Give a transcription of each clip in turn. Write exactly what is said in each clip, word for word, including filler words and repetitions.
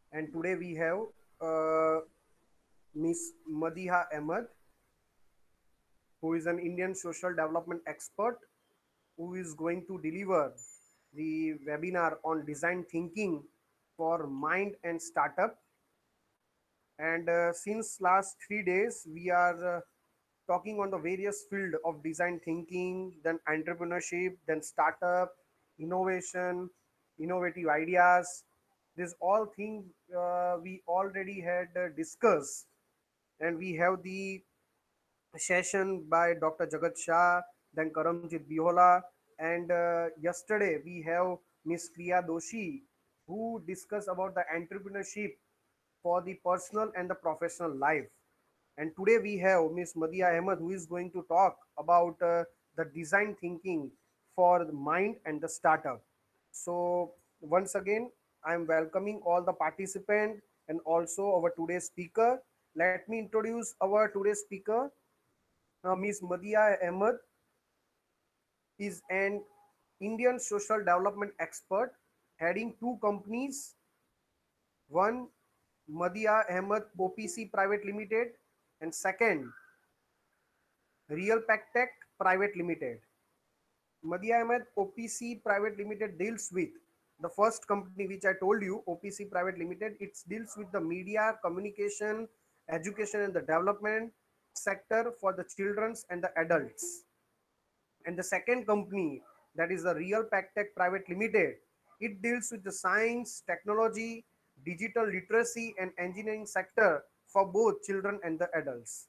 And today we have uh, Miss Madiha Ahmed, who is an Indian social development expert, who is going to deliver the webinar on design thinking for mind and startup. And uh, since last three days, we are uh, talking on the various field of design thinking, then entrepreneurship, then startup, innovation, innovative ideas. This all thing uh, we already had uh, discussed, and we have the session by Doctor Jagat Shah, then Karamjit Bihola, and uh, yesterday we have Miss Priya Doshi, who discuss about the entrepreneurship for the personal and the professional life. And today we have Miss Madia Ahmed, who is going to talk about uh, the design thinking for the mind and the startup. So once again, I am welcoming all the participants and also our today's speaker. Let me introduce our today's speaker. Uh, Miss Madia Ahmed is an Indian social development expert heading two companies. One, Madia Ahmed O P C Private Limited, and second, Real Pack Tech Private Limited. Madia Ahmed O P C Private Limited deals with the first company which I told you, O P C Private Limited. It deals with the media, communication, education, and the development sector for the childrens and the adults. And the second company, that is the Real Pack Tech Private Limited, it deals with the science, technology, digital literacy, and engineering sector for both children and the adults.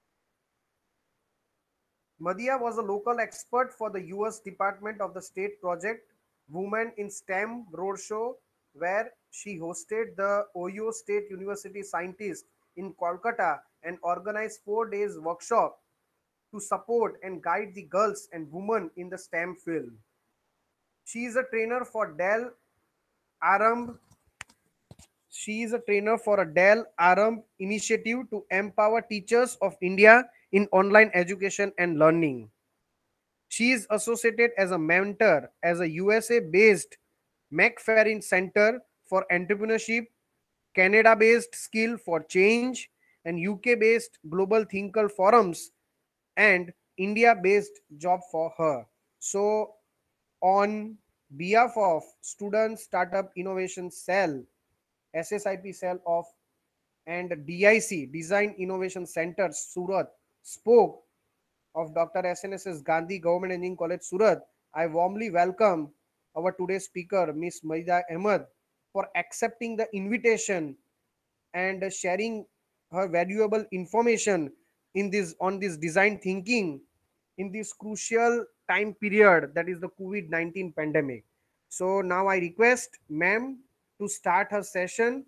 Madia was a local expert for the U S Department of the State project Women in STEM Roadshow, where she hosted the Ohio State University scientists in Kolkata and organized four days workshop to support and guide the girls and women in the STEM field. She is a trainer for Dell Aramb. She is a trainer for a Dell Aramb initiative to empower teachers of India in online education and learning. She is associated as a mentor as a U S A-based McFerrin Center for Entrepreneurship, Canada-based Skill for Change, and U K-based Global Thinker Forums, and India-based Job for Her. So, on behalf of Student Startup Innovation Cell, S S I P Cell of and D I C Design Innovation Center Surat spoke of Doctor S N S S Gandhi Government Engineering College Surat, I warmly welcome our today's speaker, Miss Maida Ahmed, for accepting the invitation and sharing her valuable information in this on this design thinking in this crucial time period, that is the COVID nineteen pandemic. So now I request ma'am to start her session.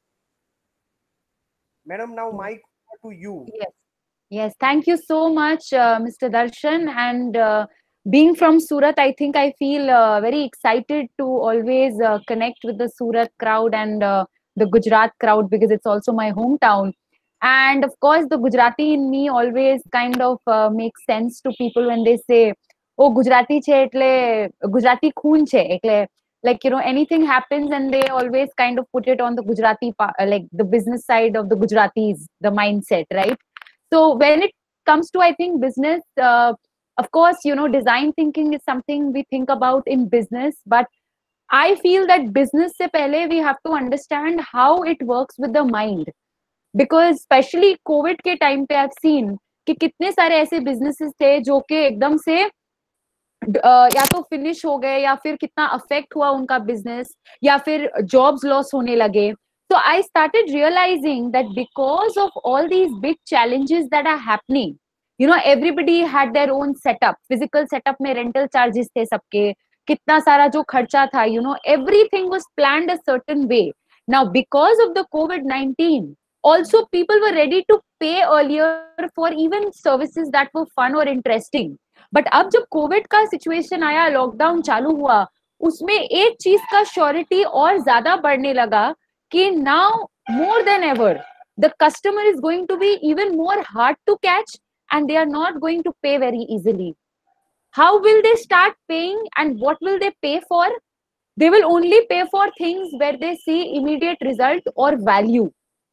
Madam, now Yes, mic to you. yes, yes. Thank you so much, uh, Mister Darshan. And uh, being from Surat, I think I feel uh, very excited to always uh, connect with the Surat crowd and uh, the Gujarat crowd because it's also my hometown. And of course, the Gujarati in me always kind of uh, makes sense to people when they say, "Oh, Gujarati che એટલે Gujarati khoon che." એટલે like you know anything happens and they always kind of put it on the Gujarati pa- uh, like the business side of the Gujaratis, the mindset, right? So when it comes to I think business, uh, of course you know design thinking is something we think about in business, but I feel that business se pehle we have to understand how it works with the mind, because specially covid के time पे I scene कि कितने सारे ऐसे businesses थे जो कि एकदम से अ, या तो फिनिश हो गए या फिर कितना अफेक्ट हुआ उनका बिजनेस या फिर जॉब्स लॉस होने लगे. So I started realizing that because of all these big challenges that are happening, you know, everybody had their own setup. Physical setup में rental charges थे सबके, कितना सारा जो खर्चा था, you know, everything was planned a certain way. Now, because of the COVID nineteen, also people were ready to pay earlier for even services that were fun or interesting. But अब जब Covid का situation आया, lockdown चालू हुआ, उसमें एक चीज का श्योरिटी और ज्यादा बढ़ने लगा कि now more than ever the customer is going to be even more hard to catch and they are not going to pay very easily. How will they start paying and what will they pay for? They will only pay for things where they see immediate result or value.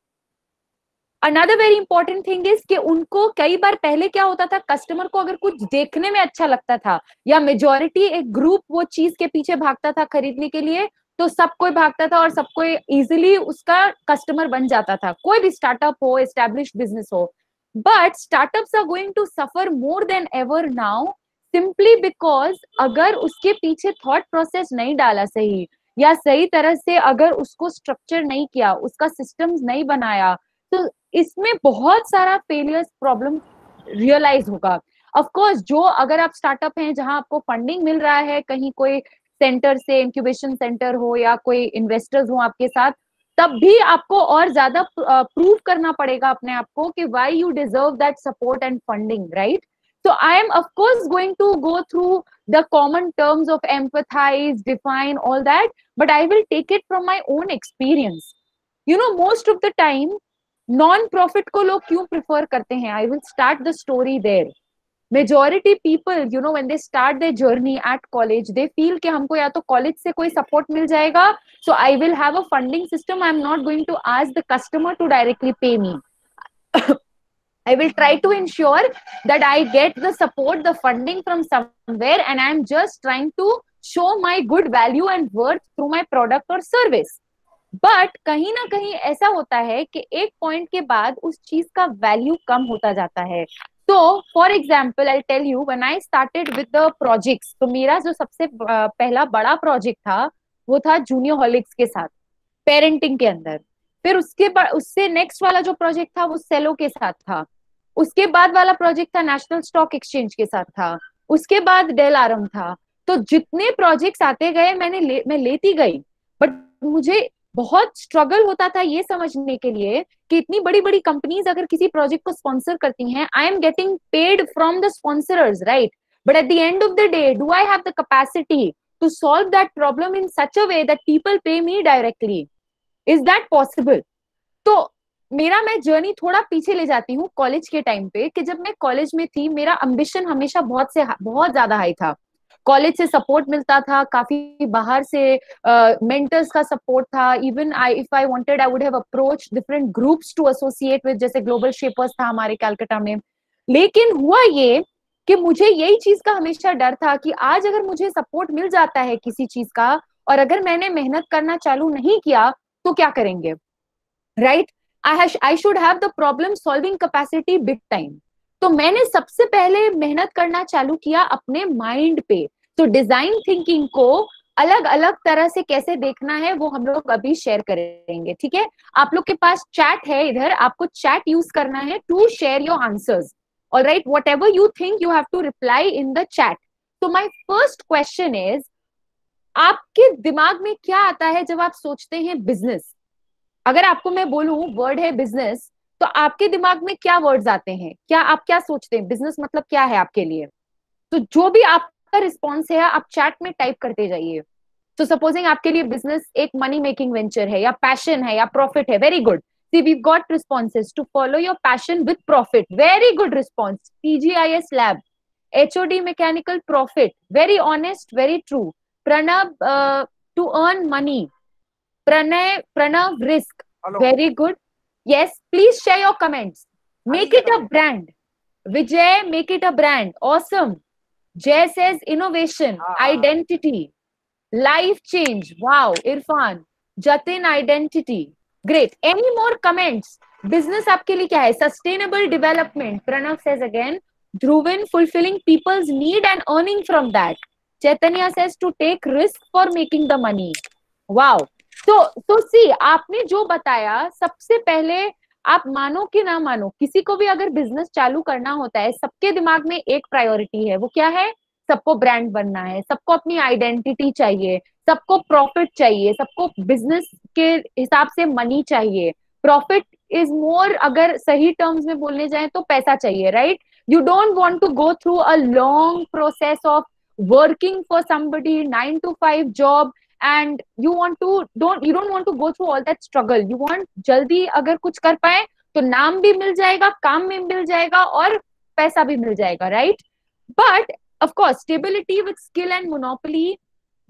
Another very important thing is कि उनको कई बार पहले क्या होता था, customer को अगर कुछ देखने में अच्छा लगता था या मेजॉरिटी एक ग्रुप वो चीज के पीछे भागता था खरीदने के लिए, तो सब कोई भागता था और सब कोई इजिली उसका कस्टमर बन जाता था, कोई भी स्टार्टअप हो, एस्टैब्लिश्ड बिजनेस हो. But startups are going to suffer more than ever now, simply because अगर उसके पीछे थॉट प्रोसेस नहीं डाला सही, या सही तरह से अगर उसको स्ट्रक्चर नहीं किया, उसका सिस्टम्स नहीं बनाया, तो इसमें बहुत सारा फेलियर्स प्रॉब्लम रियलाइज होगा. ऑफ कोर्स जो अगर आप स्टार्टअप हैं जहां आपको फंडिंग मिल रहा है, कहीं कोई सेंटर से, इंक्यूबेशन सेंटर हो या कोई इन्वेस्टर्स हो आपके साथ, तब भी आपको और ज्यादा प्रूव करना पड़ेगा अपने आप को कि why you deserve that support and funding, right? So I am of course going to go through the common terms of empathize, define, all that, but I will take it from my own experience. You know, most of the time non profit को लोग क्यों prefer करते हैं? I will start the story there. Majority people, you know, when they start their journey at college, they feel कि हमको या तो college से कोई सपोर्ट मिल जाएगा, so I will have a funding system, I am not going to ask the customer to directly pay me. I will try to ensure that I get the support, the funding from somewhere, and I am just trying to show my good value and worth through my product or service. But कहीं ना कहीं ऐसा होता है कि एक point के बाद उस चीज का वैल्यू कम होता जाता है. तो for example I tell you, when I started with the projects, तो मेरा जो सबसे पहला बड़ा प्रोजेक्ट था वो था जूनियर हॉलिक्स के साथ, पेरेंटिंग के अंदर. फिर उसके बाद उससे नेक्स्ट वाला जो प्रोजेक्ट था वो सेलो के साथ था. उसके बाद वाला प्रोजेक्ट था नेशनल स्टॉक एक्सचेंज के साथ था. उसके बाद डेल आरम था. तो जितने प्रोजेक्ट्स आते गए मैंने ले, मैं लेती गई, बट मुझे बहुत स्ट्रगल होता था ये समझने के लिए कि इतनी बड़ी बड़ी कंपनीज अगर किसी प्रोजेक्ट को स्पॉन्सर करती हैं, I am getting paid from the sponsorers, right? But at the end of the day, do I have the capacity to solve that problem in such a way that people pay me directly? Is that possible? तो मेरा मैं journey थोड़ा पीछे ले जाती हूँ college के time पे, कि जब मैं कॉलेज में थी मेरा एम्बिशन हमेशा बहुत से बहुत ज्यादा हाई था. कॉलेज से सपोर्ट मिलता था, काफी बाहर से मेंटर्स uh, का सपोर्ट था. Even I if I wanted I would have approach different groups to associate with, जैसे ग्लोबल शेपर्स था हमारे कैलकाटा में. लेकिन हुआ ये कि मुझे यही चीज का हमेशा डर था कि आज अगर मुझे सपोर्ट मिल जाता है किसी चीज का, और अगर मैंने मेहनत करना चालू नहीं किया तो क्या करेंगे, right? I should have the problem solving capacity big time. तो मैंने सबसे पहले मेहनत करना चालू किया अपने माइंड पे. तो डिजाइन थिंकिंग को अलग अलग तरह से कैसे देखना है वो हम लोग अभी शेयर करेंगे, ठीक है? आप लोग के पास चैट है इधर, आपको चैट यूज करना है to share your answers. Alright, whatever you think you have to reply in the chat. तो माय फर्स्ट क्वेश्चन इज, आपके दिमाग में क्या आता है जब आप सोचते हैं बिजनेस? अगर आपको मैं बोलूं वर्ड है बिजनेस, तो आपके दिमाग में क्या वर्ड्स आते हैं? क्या आप क्या सोचते हैं बिजनेस मतलब क्या है आपके लिए? तो जो भी आपका रिस्पॉन्स है आप चैट में टाइप करते जाइए. तो सपोजिंग आपके लिए बिजनेस एक मनी मेकिंग वेंचर है, या पैशन है, या प्रॉफिट है. Very good. See we got responses. To follow your passion with profit, very good response. PGIS lab, HOD mechanical, profit, very honest, very true. Pranav, to earn money. Pranay, Pranav, risk, very good. Yes, please share your comments. Make it a brand. Vijay, make it a brand. Awesome. Jay says innovation, identity, life change. Wow, Irfan. Jatin, identity. Great. Any more comments? Business आपके लिए क्या है? Sustainable development. Pranav says again. Dhruvin, fulfilling people's need and earning from that. Chaitanya says to take risk for making the money. Wow. तो तो सी आपने जो बताया, सबसे पहले आप मानो कि ना मानो, किसी को भी अगर बिजनेस चालू करना होता है, सबके दिमाग में एक प्रायोरिटी है. वो क्या है? सबको ब्रांड बनना है, सबको अपनी आइडेंटिटी चाहिए, सबको प्रॉफिट चाहिए, सबको बिजनेस के हिसाब से मनी चाहिए. प्रॉफिट इज मोर, अगर सही टर्म्स में बोलने जाए तो पैसा चाहिए, right? You don't want to go through a long process of working for somebody, nine to five job, and you want to don't you don't want to go through all that struggle. You want जल्दी अगर कुछ कर पाए तो नाम भी मिल जाएगा, काम भी मिल जाएगा, और पैसा भी मिल जाएगा, right? But of course stability with skill and monopoly,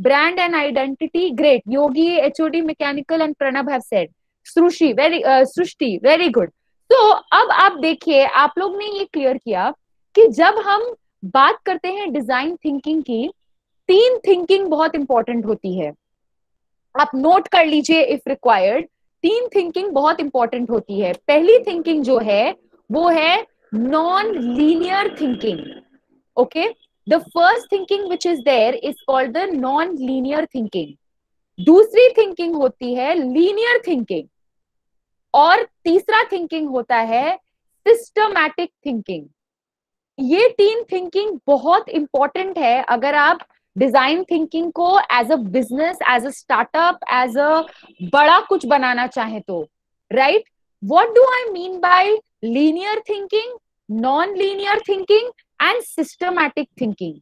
brand and identity, great. Yogi, H O D, mechanical and Pranav have said. Srishti very Srishti very good. तो अब आप देखिए, आप लोग ने ये क्लियर किया कि जब हम बात करते हैं डिजाइन थिंकिंग की, तीन थिंकिंग बहुत इंपॉर्टेंट होती है. आप नोट कर लीजिए इफ रिक्वायर्ड. तीन थिंकिंग बहुत इंपॉर्टेंट होती है. पहली थिंकिंग जो है वो है non linear thinking. Okay, the first thinking which is there is called the non linear thinking. दूसरी थिंकिंग होती है लीनियर थिंकिंग, और तीसरा थिंकिंग होता है सिस्टमैटिक थिंकिंग. ये तीन थिंकिंग बहुत इंपॉर्टेंट है अगर आप डिजाइन थिंकिंग को as a business, as a startup, as a बड़ा कुछ बनाना चाहें तो. Right, what do I mean by linear thinking, non linear thinking and systematic thinking?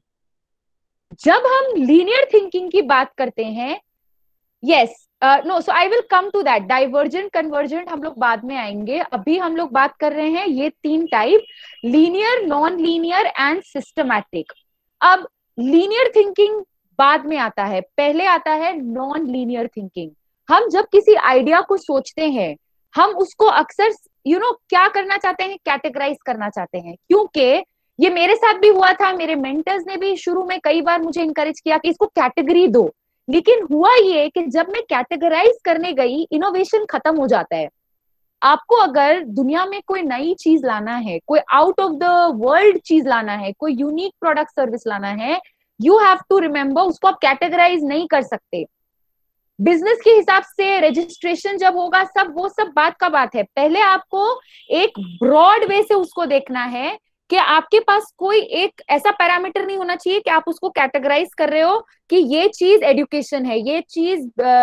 जब हम लीनियर थिंकिंग की बात करते हैं, yes, no, so I will come to that. Divergent, convergent हम लोग बाद में आएंगे. अभी हम लोग बात कर रहे हैं ये तीन type, linear, non linear and systematic. अब लीनियर थिंकिंग बाद में आता है, पहले आता है नॉन लीनियर थिंकिंग. हम जब किसी आइडिया को सोचते हैं, हम उसको अक्सर यू you नो know, क्या करना चाहते हैं, कैटेगराइज करना चाहते हैं. क्योंकि ये मेरे साथ भी हुआ था, मेरे मेंटर्स ने भी शुरू में कई बार मुझे इंकरेज किया कि इसको कैटेगरी दो. लेकिन हुआ ये कि जब मैं कैटेगराइज करने गई, इनोवेशन खत्म हो जाता है. आपको अगर दुनिया में कोई नई चीज लाना है, कोई आउट ऑफ द वर्ल्ड चीज लाना है, कोई यूनिक प्रोडक्ट सर्विस लाना है, यू हैव टू रिमेम्बर उसको आप कैटेगराइज नहीं कर सकते. बिजनेस के हिसाब से रजिस्ट्रेशन जब होगा, सब वो सब बात का बात है. पहले आपको एक ब्रॉड वे से उसको देखना है कि आपके पास कोई एक ऐसा पैरामीटर नहीं होना चाहिए कि आप उसको कैटेगराइज कर रहे हो कि ये चीज एजुकेशन है, ये चीज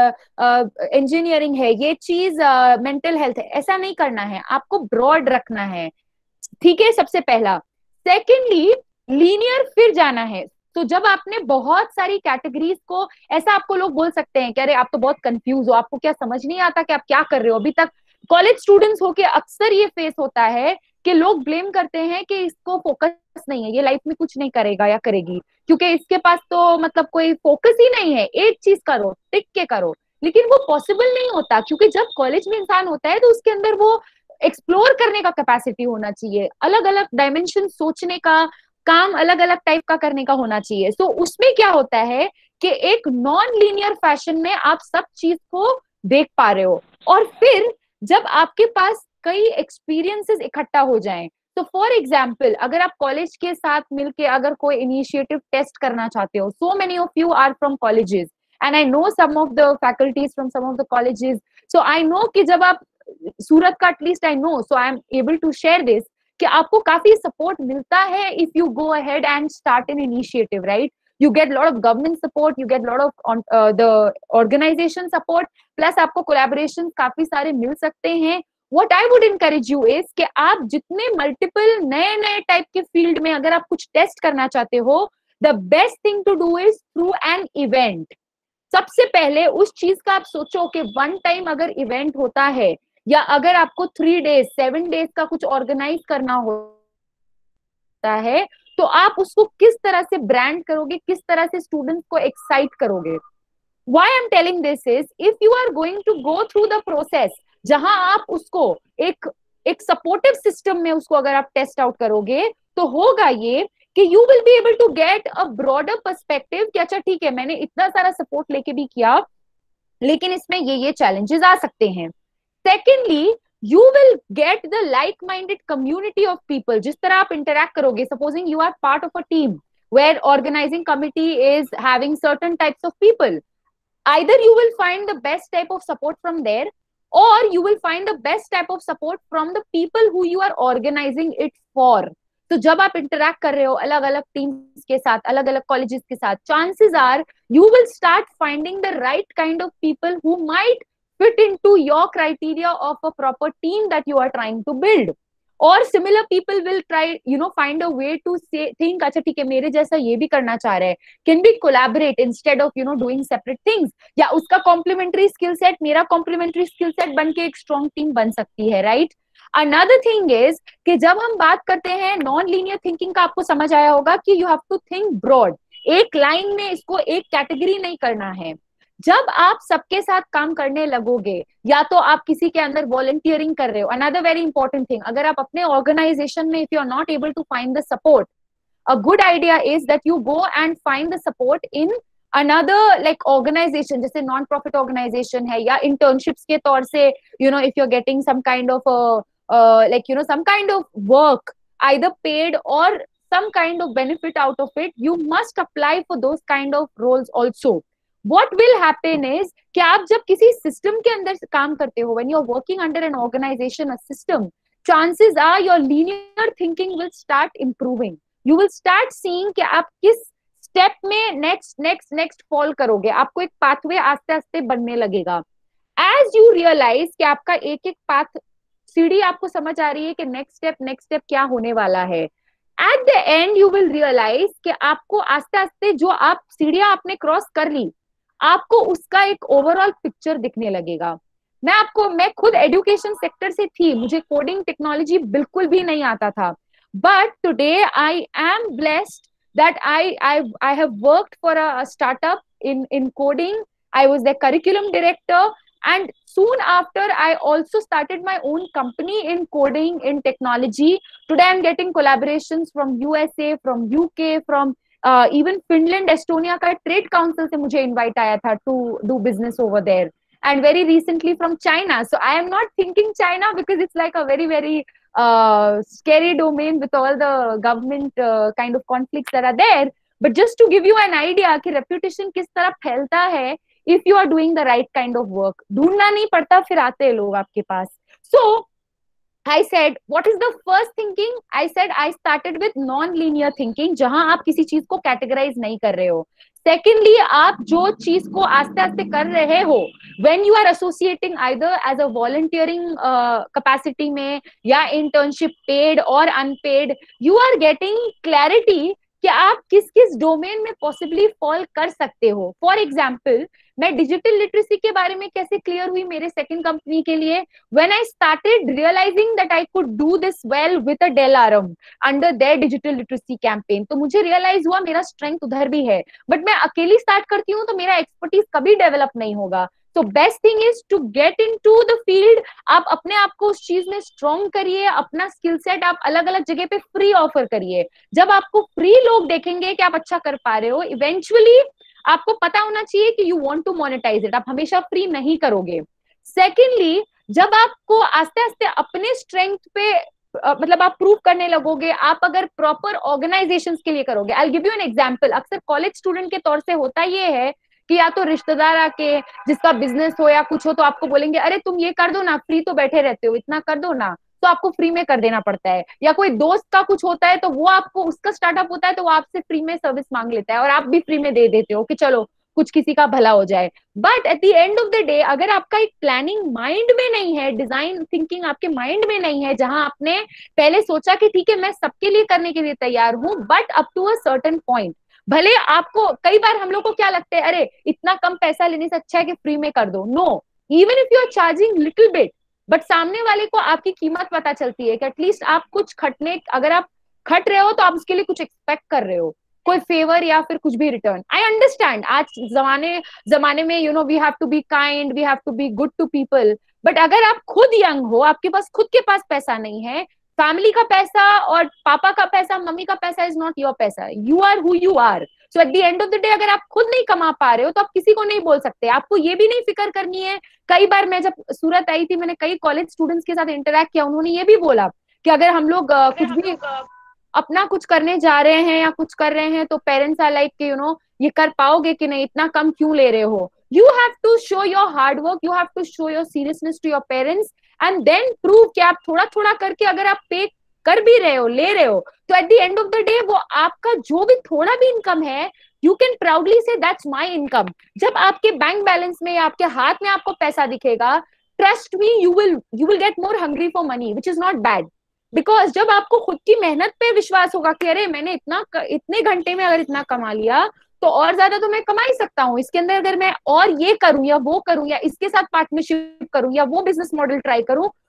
इंजीनियरिंग है, ये चीज मेंटल हेल्थ है. ऐसा नहीं करना है, आपको ब्रॉड रखना है. ठीक है, सबसे पहला. सेकेंडली, लीनियर फिर जाना है. तो जब आपने बहुत सारी कैटेगरीज को, ऐसा आपको लोग बोल सकते हैं कि अरे आप तो बहुत कंफ्यूज हो, आपको क्या समझ नहीं आता कि आप क्या कर रहे हो. अभी तक कॉलेज स्टूडेंट्स होके अक्सर ये फेस होता है कि लोग ब्लेम करते हैं कि इसको फोकस नहीं है, ये लाइफ में कुछ नहीं करेगा या करेगी, क्योंकि इसके पास तो मतलब कोई फोकस ही नहीं है. एक चीज करो, टिक के करो. लेकिन वो पॉसिबल नहीं होता, क्योंकि जब कॉलेज में इंसान होता है तो उसके अंदर वो एक्सप्लोर करने का कैपेसिटी होना चाहिए, अलग अलग डायमेंशन सोचने का, काम अलग अलग टाइप का करने का होना चाहिए. सो so, उसमें क्या होता है कि एक नॉन लीनियर फैशन में आप सब चीज को देख पा रहे हो. और फिर जब आपके पास कई एक्सपीरियंसेस इकट्ठा हो जाएं, तो फॉर एग्जाम्पल अगर आप कॉलेज के साथ मिलके अगर कोई इनिशिएटिव टेस्ट करना चाहते हो, so many of you are from colleges and I know some of the faculties from some of the colleges. So I know कि जब आप सूरत का, at least I know, so I am able to share this, कि आपको काफी support मिलता है if you go ahead and start an initiative. Right, you get lot of government support, you get lot of on, uh, the organization support, plus आपको collaborations काफी सारे मिल सकते हैं. What I would encourage you is कि आप जितने multiple नए नए type के field में अगर आप कुछ test करना चाहते हो, the best thing to do is through an event. सबसे पहले उस चीज का आप सोचो कि one time अगर event होता है, या अगर आपको three days, seven days का कुछ organize करना होता है, तो आप उसको किस तरह से ब्रांड करोगे, किस तरह से स्टूडेंट्स को एक्साइट करोगे. Why I am telling this is, if you are going to go through the process, जहां आप उसको एक एक सपोर्टिव सिस्टम में उसको अगर आप टेस्ट आउट करोगे, तो होगा ये कि you will be able to get a broader perspective कि अच्छा ठीक है, मैंने इतना सारा सपोर्ट लेके भी किया, लेकिन इसमें ये ये चैलेंजेस आ सकते हैं. Secondly, you will get the like-minded community of people. जिस तरह आप interact करोगे, supposing you are part of a team where organizing committee is having certain types of people, either you will find the best type of support from there, or you will find the best type of support from the people who you are organizing it for. तो जब आप interact कर रहे हो अलग अलग teams के साथ, अलग अलग colleges के साथ, chances are you will start finding the right kind of people who might fit into your criteria of a proper team that you are trying to build. Or similar people will try, you know, find a way to say, think, अच्छा ठीक है, मेरे जैसा ये भी करना चाह रहे हैं, can we collaborate instead of, you know, doing separate things? या उसका complementary skill set, मेरा complementary skill set बन के एक strong team बन सकती है, right? Another thing is कि जब हम बात करते हैं non-linear thinking का, आपको समझ आया होगा कि you have to think broad. एक लाइन में इसको एक कैटेगरी नहीं करना है। जब आप सबके साथ काम करने लगोगे, या तो आप किसी के अंदर वॉलंटियरिंग कर रहे हो, अनदर वेरी इंपॉर्टेंट थिंग, अगर आप अपने ऑर्गेनाइजेशन में if you are not able to find the support, a good idea is that you go and find the support in another like organization, जैसे नॉन प्रॉफिट ऑर्गेनाइजेशन है, या internships के तौर से you know if you're getting some kind of a uh, like you know some kind of work either paid or some kind of benefit out of it, you must apply for those kind of roles also. What will happen is कि आप जब किसी system के अंदर काम करते हो, when you're working under an organization, a system, chances are your linear thinking will start improving. You will start seeing कि आप किस स्टेप में नेक्स्ट नेक्स्ट नेक्स्ट फॉल करोगे, आपको एक पाथवे आस्ते आस्ते बनने लगेगा। एज यू रियलाइज कि आपका एक एक पाथ सीढ़ी आपको समझ आ रही है कि नेक्स्ट स्टेप नेक्स्ट स्टेप क्या होने वाला है, at the end you will realize कि आपको आस्ते आस्ते जो आप सीढ़ियां आपने क्रॉस कर ली, आपको उसका एक ओवरऑल पिक्चर दिखने लगेगा। मैं आपको मैं खुद एजुकेशन सेक्टर से थी, मुझे कोडिंग टेक्नोलॉजी बिल्कुल भी नहीं आता था, but today I am blessed that I I I have worked for a, a startup in in coding. I was the curriculum director, and soon after I also started my own company in coding, in technology. Today I'm getting collaborations from U S A, from U K, from uh, even Finland, Estonia का trade council से मुझे invite आया था to do business over there, and very recently from China. So I am not thinking China because it's like a very very uh, scary domain with all the government uh, kind of conflicts that are there. But just to give you an idea कि reputation किस तरह फैलता है if you are doing the right kind of work, ढूंढना नहीं पड़ता, फिर आते हैं लोग आपके पास. So I said, what is the first thinking? I said I started with non-linear thinking, जहां आप किसी चीज को categorize नहीं कर रहे हो. Secondly, आप जो चीज को आस्ते आस्ते कर रहे हो, when you are associating either as a volunteering uh, capacity में या internship paid or unpaid, you are getting clarity कि आप किस किस डोमेन में पॉसिबली फॉल कर सकते हो. फॉर एग्जाम्पल, मैं डिजिटल लिटरेसी के बारे में कैसे क्लियर हुई मेरे सेकंड कंपनी के लिए, when I started realizing that I could do this well with a डेलारम under their digital literacy campaign, तो मुझे रियलाइज हुआ मेरा स्ट्रेंथ उधर भी है, बट मैं अकेली स्टार्ट करती हूँ तो मेरा एक्सपर्टीज कभी डेवलप नहीं होगा. तो best thing is to get into the field. आप अपने आप को उस चीज में स्ट्रॉन्ग करिए, अपना स्किल सेट आप अलग अलग जगह पे फ्री ऑफर करिए. जब आपको फ्री लोग देखेंगे कि आप अच्छा कर पा रहे हो, इवेंचुअली आपको पता होना चाहिए कि you want to monetize it, आप हमेशा फ्री नहीं करोगे. सेकेंडली, जब आपको आस्ते आस्ते अपने स्ट्रेंथ पे Uh, मतलब आप प्रूव करने लगोगे, आप अगर प्रॉपर ऑर्गेनाइजेशंस के लिए करोगे. I give you an example. अक्सर कॉलेज स्टूडेंट के तौर से होता ये है कि या तो रिश्तेदार आके जिसका बिजनेस हो या कुछ हो तो आपको बोलेंगे अरे तुम ये कर दो ना, फ्री तो बैठे रहते हो, इतना कर दो ना, तो आपको फ्री में कर देना पड़ता है. या कोई दोस्त का कुछ होता है तो वो आपको, उसका स्टार्टअप होता है तो वो आपसे फ्री में सर्विस मांग लेता है और आप भी फ्री में दे देते हो कि चलो कुछ किसी का भला हो जाए. But at the end of the day, अगर आपका एक प्लानिंग माइंड में नहीं है, डिजाइन थिंकिंग आपके माइंड में नहीं है, जहां आपने पहले सोचा कि ठीक है मैं सबके लिए करने के लिए तैयार हूं, but up to a certain point. भले आपको कई बार हम लोग को क्या लगता है, अरे इतना कम पैसा लेने से अच्छा है कि फ्री में कर दो. No, even if you are charging little bit, but सामने वाले को आपकी कीमत पता चलती है कि एटलीस्ट आप कुछ खटने, अगर आप खट रहे हो तो आप उसके लिए कुछ एक्सपेक्ट कर रहे हो, कोई फेवर या फिर कुछ भी रिटर्न. आई अंडरस्टैंड आज जमाने जमाने में you know we have to be kind, we have to be good to people, but अगर आप खुद यंग हो, आपके पास खुद के पास पैसा नहीं है, फैमिली का पैसा और पापा का पैसा, मम्मी का पैसा इज नॉट योर पैसा. You are who you are. So at the end of the day अगर आप खुद नहीं कमा पा रहे हो तो आप किसी को नहीं बोल सकते. आपको ये भी नहीं फिक्र करनी है. कई बार मैं जब सूरत आई थी, मैंने कई कॉलेज स्टूडेंट्स के साथ इंटरेक्ट किया, उन्होंने ये भी बोला कि अगर हम लोग uh, कुछ भी अपना कुछ करने जा रहे हैं या कुछ कर रहे हैं तो पेरेंट्स आर लाइक कि यू नो ये कर पाओगे कि नहीं, इतना कम क्यों ले रहे हो. You have to show your hard work, you have to show your seriousness to your parents and then prove कि आप थोड़ा थोड़ा करके अगर आप पे कर भी रहे हो, ले रहे हो, तो at the end of the day वो आपका जो भी थोड़ा भी इनकम है, you can proudly say that's my income. जब आपके बैंक बैलेंस में या आपके हाथ में आपको पैसा दिखेगा, trust me, you will you will get more hungry for money, which is not bad. Because जब आपको खुद की मेहनत पे विश्वास होगा कि अरे मैंने इतना इतने घंटे में अगर इतना कमा लिया तो और ज्यादा तो मैं कमा ही सकता हूँ, इसके अंदर अगर मैं और ये करूं या वो करूं या इसके साथ पार्टनरशिप करूं या वो बिजनेस मॉडल ट्राई करूं,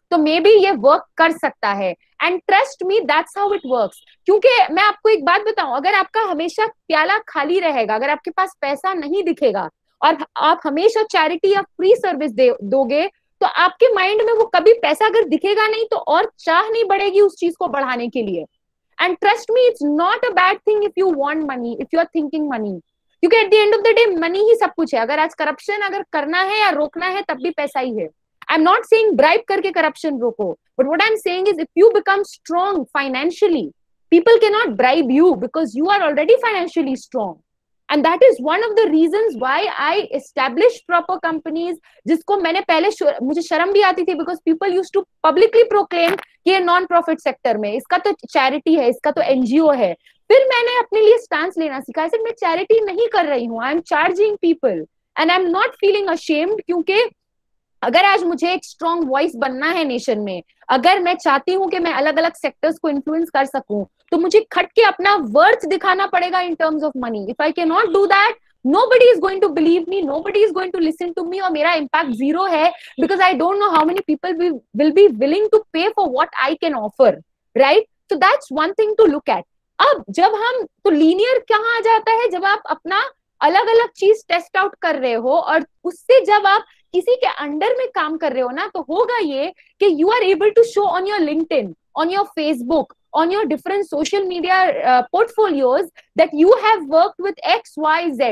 तो मे बी ये वर्क कर सकता है। And trust me, that's how it works. क्योंकि मैं आपको एक बात बताऊं, अगर आपका हमेशा प्याला खाली रहेगा, अगर आपके पास पैसा नहीं दिखेगा और आप हमेशा चैरिटी या फ्री सर्विस दे दोगे, तो आपके माइंड में वो कभी पैसा अगर दिखेगा नहीं तो और चाह नहीं बढ़ेगी उस चीज को बढ़ाने के लिए। And trust me, it's not a bad thing if you want money, if you are thinking money, क्योंकि at the end of the day money ही सब कुछ है। अगर आज करप्शन अगर करना है या रोकना है तब भी पैसा ही है। I am not saying bribe करके करप्शन रोको, but what I am saying is if you become strong financially, people cannot bribe you because you are already financially strong. And that is one of the reasons why I established proper companies, जिसको मैंने पहले मुझे शर्म भी आती थी because people used to publicly proclaim कि ये नॉन प्रॉफिट सेक्टर में, इसका तो चैरिटी है, इसका तो एनजीओ है। फिर मैंने अपने लिए स्टांस लेना सीखा, ऐसे मैं चैरिटी नहीं कर रही हूँ, I am charging people and I am not feeling ashamed. क्योंकि अगर आज मुझे एक स्ट्रॉन्ग वॉइस बनना है नेशन में, अगर मैं चाहती हूँ कि मैं अलग अलग सेक्टर्स को इन्फ्लुएंस कर सकूं, तो मुझे खट के अपना वर्थ दिखाना पड़ेगा in terms of money. If I can not do that, nobody is going to believe me, nobody is going to listen to me, और मेरा इम्पैक्ट जीरो है, because I don't know how many people will, will be willing to pay for what I can offer, right? So that's one thing to look at. अब जब हम, तो linear कहाँ आ जाता है, जब आप अपना अलग अलग चीज टेस्ट आउट कर रहे हो और उससे जब आप किसी के अंडर में काम कर रहे हो ना, तो होगा ये कि you are able to show on your LinkedIn, on your Facebook, on your different social media uh, portfolios that you have worked with X Y Z.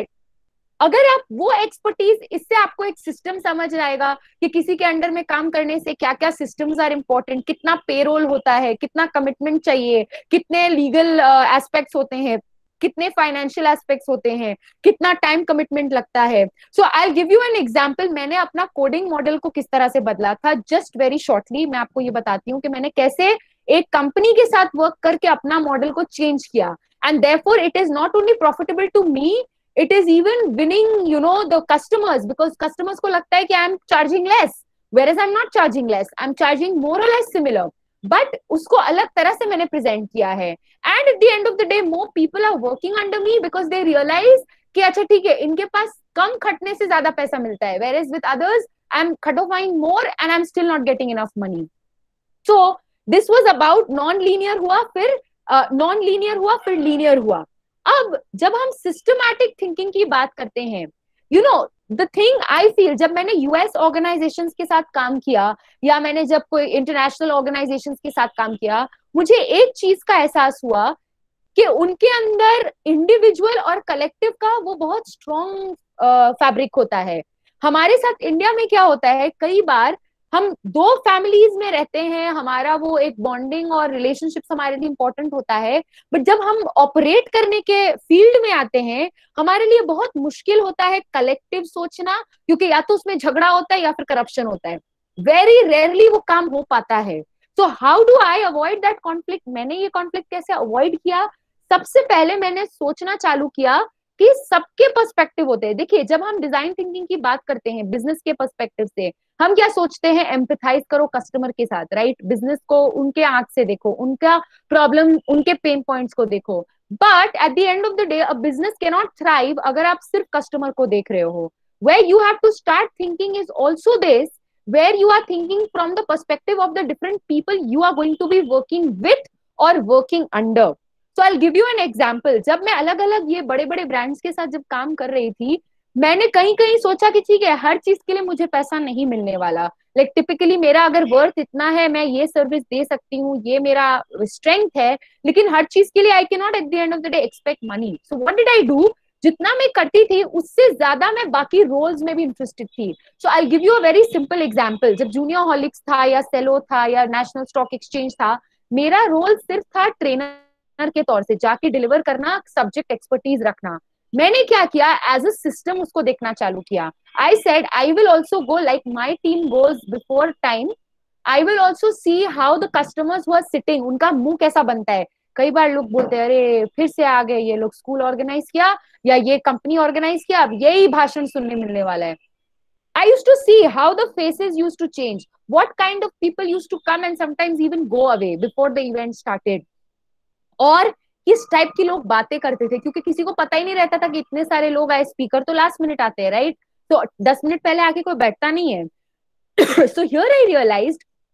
अगर आप वो एक्सपर्टीज, इससे आपको एक सिस्टम समझ आएगा कि किसी के अंडर में काम करने से क्या क्या सिस्टम्स आर इम्पोर्टेंट, कितना पेरोल होता है, कितना कमिटमेंट चाहिए, कितने लीगल एस्पेक्ट्स uh, होते हैं, कितने फाइनेंशियल एस्पेक्ट्स होते हैं, कितना टाइम कमिटमेंट लगता है। So I give you an example, मैंने अपना कोडिंग मॉडल को किस तरह से बदला था। जस्ट वेरी शॉर्टली मैं आपको ये बताती हूँ कि मैंने कैसे एक कंपनी के साथ वर्क करके अपना मॉडल को चेंज किया, and therefore it is not only profitable to me, it is even winning you know the customers, because customers को लगता है कि I am charging less, whereas I'm not charging less, I'm charging more or less similar, but उसको अलग तरह से मैंने present किया है। And at the end of the day more people are working under me because they realize कि अच्छा ठीक है, इनके पास कम खटने से ज्यादा पैसा मिलता है, whereas with others I'm खटोफाइंग more and I'm still not getting enough money. So this was about non linear हुआ, फिर नॉन uh, लीनियर हुआ, फिर लीनियर हुआ। अब जब हम सिस्टमैटिक थिंकिंग की बात करते हैं, you know the thing I feel, जब मैंने यूएस ऑर्गेनाइजेशंस के साथ काम किया या मैंने जब कोई इंटरनेशनल ऑर्गेनाइजेशंस के साथ काम किया, मुझे एक चीज का एहसास हुआ कि उनके अंदर इंडिविजुअल और कलेक्टिव का वो बहुत स्ट्रॉन्ग फैब्रिक uh, होता है। हमारे साथ इंडिया में क्या होता है, कई बार हम दो फैमिलीज में रहते हैं, हमारा वो एक बॉन्डिंग और रिलेशनशिप्स हमारे लिए इंपॉर्टेंट होता है, बट जब हम ऑपरेट करने के फील्ड में आते हैं, हमारे लिए बहुत मुश्किल होता है कलेक्टिव सोचना, क्योंकि या तो उसमें झगड़ा होता है या फिर करप्शन होता है, वेरी रेयरली वो काम हो पाता है। So how do I avoid that conflict? मैंने ये कॉन्फ्लिक्ट कैसे अवॉइड किया? सबसे पहले मैंने सोचना चालू किया कि सबके पर्सपेक्टिव होते हैं। देखिए, जब हम डिजाइन थिंकिंग की बात करते हैं बिजनेस के पर्सपेक्टिव से, हम क्या सोचते हैं, एम्पैथाइज करो कस्टमर के साथ, राइट? बिजनेस को उनके आंख से देखो, उनका प्रॉब्लम, उनके पेन पॉइंट्स को देखो। But at the end of the day a business can not thrive अगर आप सिर्फ कस्टमर को देख रहे हो। Where you have to start thinking is also this, where you are thinking from the perspective of the different people you are going to be working with और working under. So I will give you an example. जब मैं अलग अलग ये बड़े बड़े brands के साथ जब काम कर रही थी, मैंने कहीं कहीं सोचा कि ठीक है, हर चीज के लिए मुझे पैसा नहीं मिलने वाला। लाइक टिपिकली मेरा अगर वर्थ इतना है, मैं ये सर्विस दे सकती हूँ, ये मेरा स्ट्रेंथ है, लेकिन हर चीज के लिए I can not at the end of the day expect money. So what did I do? जितना मैं करती थी उससे ज्यादा मैं बाकी रोल्स में भी इंटरेस्टेड थी। So I give you a very simple example. जब जूनियर हॉलिक्स था या सेलो था या नेशनल स्टॉक एक्सचेंज था, मेरा रोल सिर्फ था ट्रेनर के तौर से जाके डिलीवर करना, सब्जेक्ट एक्सपर्टीज रखना। मैंने क्या किया, एज अ सिस्टम उसको देखना चालू किया। I said I will also go like my team goes before time, I will also see how the customers who are sitting, उनका मुंह कैसा बनता है। कई बार लोग बोलते हैं, अरे फिर से आ गए ये लोग, स्कूल ऑर्गेनाइज किया या ये कंपनी ऑर्गेनाइज किया, अब यही भाषण सुनने मिलने वाला है। I used to see how the faces used to change, what kind of people used to come and sometimes even go away before the event started, और किस टाइप की लोग बातें करते थे, क्योंकि किसी को पता ही नहीं रहता था कि इतने सारे लोग आए। स्पीकर तो लास्ट मिनट आते हैं, राइट? तो दस मिनट पहले आके कोई बैठता नहीं है। So here I realized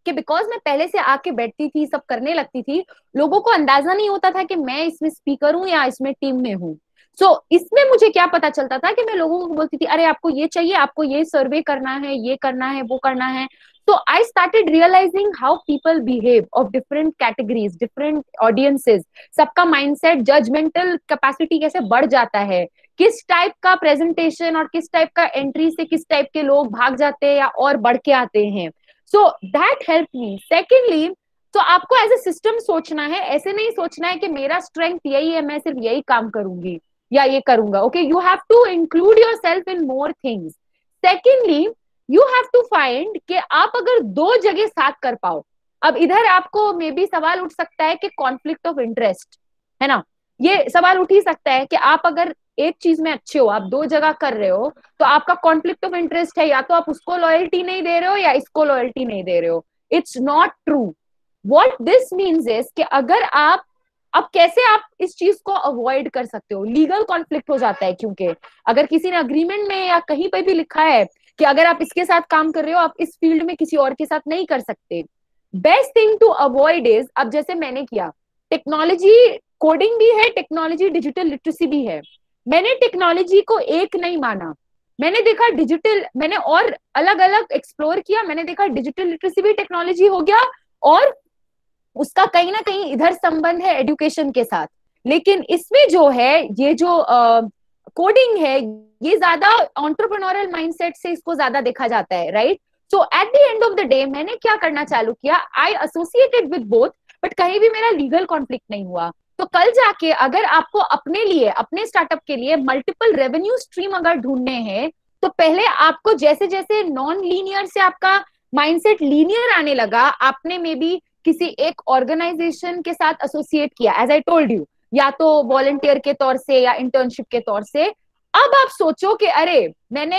कि बिकॉज मैं पहले से आके बैठती थी, सब करने लगती थी, लोगों को अंदाजा नहीं होता था कि मैं इसमें स्पीकर हूँ या इसमें टीम में हूँ। सो so, इसमें मुझे क्या पता चलता था कि मैं लोगों को बोलती थी, अरे आपको ये चाहिए, आपको ये सर्वे करना है, ये करना है, वो करना है। तो I started realizing how people behave of different categories, different audiences, सबका माइंडसेट, जजमेंटल कैपेसिटी कैसे बढ़ जाता है, किस टाइप का प्रेजेंटेशन और किस टाइप का एंट्री से किस टाइप के लोग भाग जाते हैं या और बढ़ के आते हैं। So that help me. Secondly, तो आपको एज ए सिस्टम सोचना है, ऐसे नहीं सोचना है कि मेरा स्ट्रेंथ यही है, मैं सिर्फ यही काम करूंगी या ये करूंगा। Okay, you have to include yourself in more things. Secondly, you have to find कि आप अगर दो जगह साथ कर पाओ, अब इधर आपको मे बी सवाल उठ सकता है कि कॉन्फ्लिक्ट ऑफ इंटरेस्ट, है ना, ये सवाल उठ ही सकता है कि आप अगर एक चीज में अच्छे हो, आप दो जगह कर रहे हो, तो आपका कॉन्फ्लिक्ट ऑफ इंटरेस्ट है, या तो आप उसको लॉयल्टी नहीं दे रहे हो या इसको लॉयल्टी नहीं दे रहे हो। It's not true. What this means is कि अगर आप, अब कैसे आप इस चीज को अवॉइड कर सकते हो, लीगल कॉन्फ्लिक्ट हो जाता है, क्योंकि अगर किसी ने अग्रीमेंट में या कहीं पर भी लिखा है कि अगर आप इसके साथ काम कर रहे हो, आप इस फील्ड में किसी और के साथ नहीं कर सकते। Best thing to avoid is, अब जैसे मैंने किया, टेक्नोलॉजी कोडिंग भी है, टेक्नोलॉजी डिजिटल लिटरेसी भी है। मैंने टेक्नोलॉजी को एक नहीं माना, मैंने देखा डिजिटल, मैंने और अलग अलग एक्सप्लोर किया, मैंने देखा डिजिटल लिटरेसी भी टेक्नोलॉजी हो गया और उसका कहीं ना कहीं इधर संबंध है एजुकेशन के साथ। लेकिन इसमें जो है ये जो कोडिंग uh, है, ये ज्यादा एंटरप्रेन्योरियल माइंडसेट से इसको ज्यादा देखा जाता है, right. So at the end of the day मैंने क्या करना चालू किया, I associated with both, but कहीं भी मेरा लीगल कॉन्फ्लिक्ट नहीं हुआ। तो कल जाके अगर आपको अपने लिए, अपने स्टार्टअप के लिए मल्टीपल रेवेन्यू स्ट्रीम अगर ढूंढने हैं, तो पहले आपको जैसे जैसे नॉन लीनियर से आपका माइंडसेट लीनियर आने लगा, आपने मे बी किसी एक ऑर्गेनाइजेशन के साथ एसोसिएट किया, एज आई टोल्ड यू, या तो वॉलंटियर के तौर से या इंटर्नशिप के तौर से। अब आप सोचो कि अरे मैंने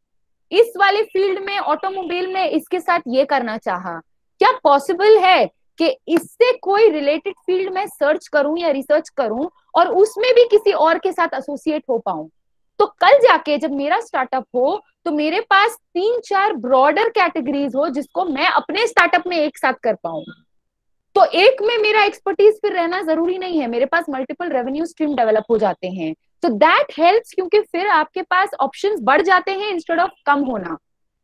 इस वाले फील्ड में, ऑटोमोबाइल में इसके साथ ये करना चाहा, क्या पॉसिबल है कि इससे कोई रिलेटेड फील्ड में सर्च करूं या रिसर्च करूं और उसमें भी किसी और के साथ एसोसिएट हो पाऊं। तो कल जाके जब मेरा स्टार्टअप हो तो मेरे पास तीन चार ब्रॉडर कैटेगरीज हो जिसको मैं अपने स्टार्टअप में एक साथ कर पाऊं। तो एक में मेरा एक्सपर्टीज फिर रहना जरूरी नहीं है, मेरे पास मल्टीपल रेवेन्यू स्ट्रीम डेवलप हो जाते हैं। तो दैट हेल्प्स, क्योंकि फिर आपके पास ऑप्शंस बढ़ जाते हैं इंस्टेड ऑफ कम होना।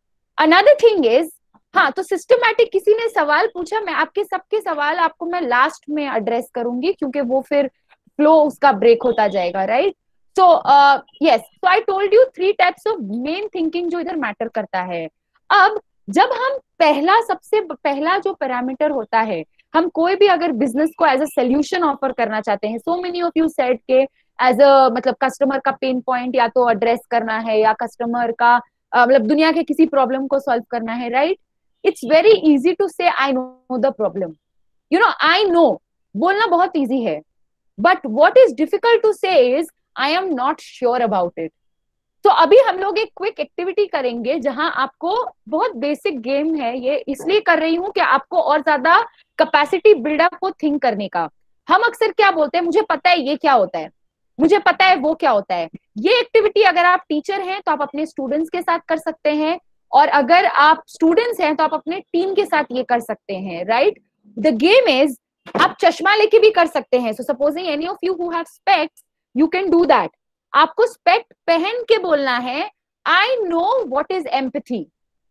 अनदर थिंग इज, हाँ, तो सिस्टमैटिक, किसी ने सवाल पूछा, मैं आपके सबके सवाल आपको मैं लास्ट में एड्रेस करूंगी क्योंकि वो फिर फ्लो उसका ब्रेक होता जाएगा, right. So yes, so I told you three types of main thinking जो इधर मैटर करता है। अब जब हम पहला, सबसे पहला जो पैरामीटर होता है, हम कोई भी अगर बिजनेस को एज अ सोल्यूशन ऑफर करना चाहते हैं, so many of you said के एज अ, मतलब कस्टमर का पेन पॉइंट या तो एड्रेस करना है या कस्टमर का uh, मतलब दुनिया के किसी प्रॉब्लम को सॉल्व करना है, right. It's very easy to say I know the problem, you know, I know बोलना बहुत इजी है, but what is difficult to say is I am not sure about it. तो अभी हम लोग एक क्विक एक्टिविटी करेंगे जहां आपको, बहुत बेसिक गेम है ये, इसलिए कर रही हूं कि आपको और ज्यादा कैपेसिटी बिल्डअप हो थिंक करने का। हम अक्सर क्या बोलते हैं, मुझे पता है ये क्या होता है, मुझे पता है वो क्या होता है। ये एक्टिविटी अगर आप टीचर हैं तो आप अपने स्टूडेंट्स के साथ कर सकते हैं, और अगर आप स्टूडेंट्स हैं तो आप अपने टीम के साथ ये कर सकते हैं, राइट। द गेम इज, आप चश्मा लेके भी कर सकते हैं। So supposing any of you who have specs, you can do that. आपको स्पेक्ट पहन के बोलना है I know what is empathy,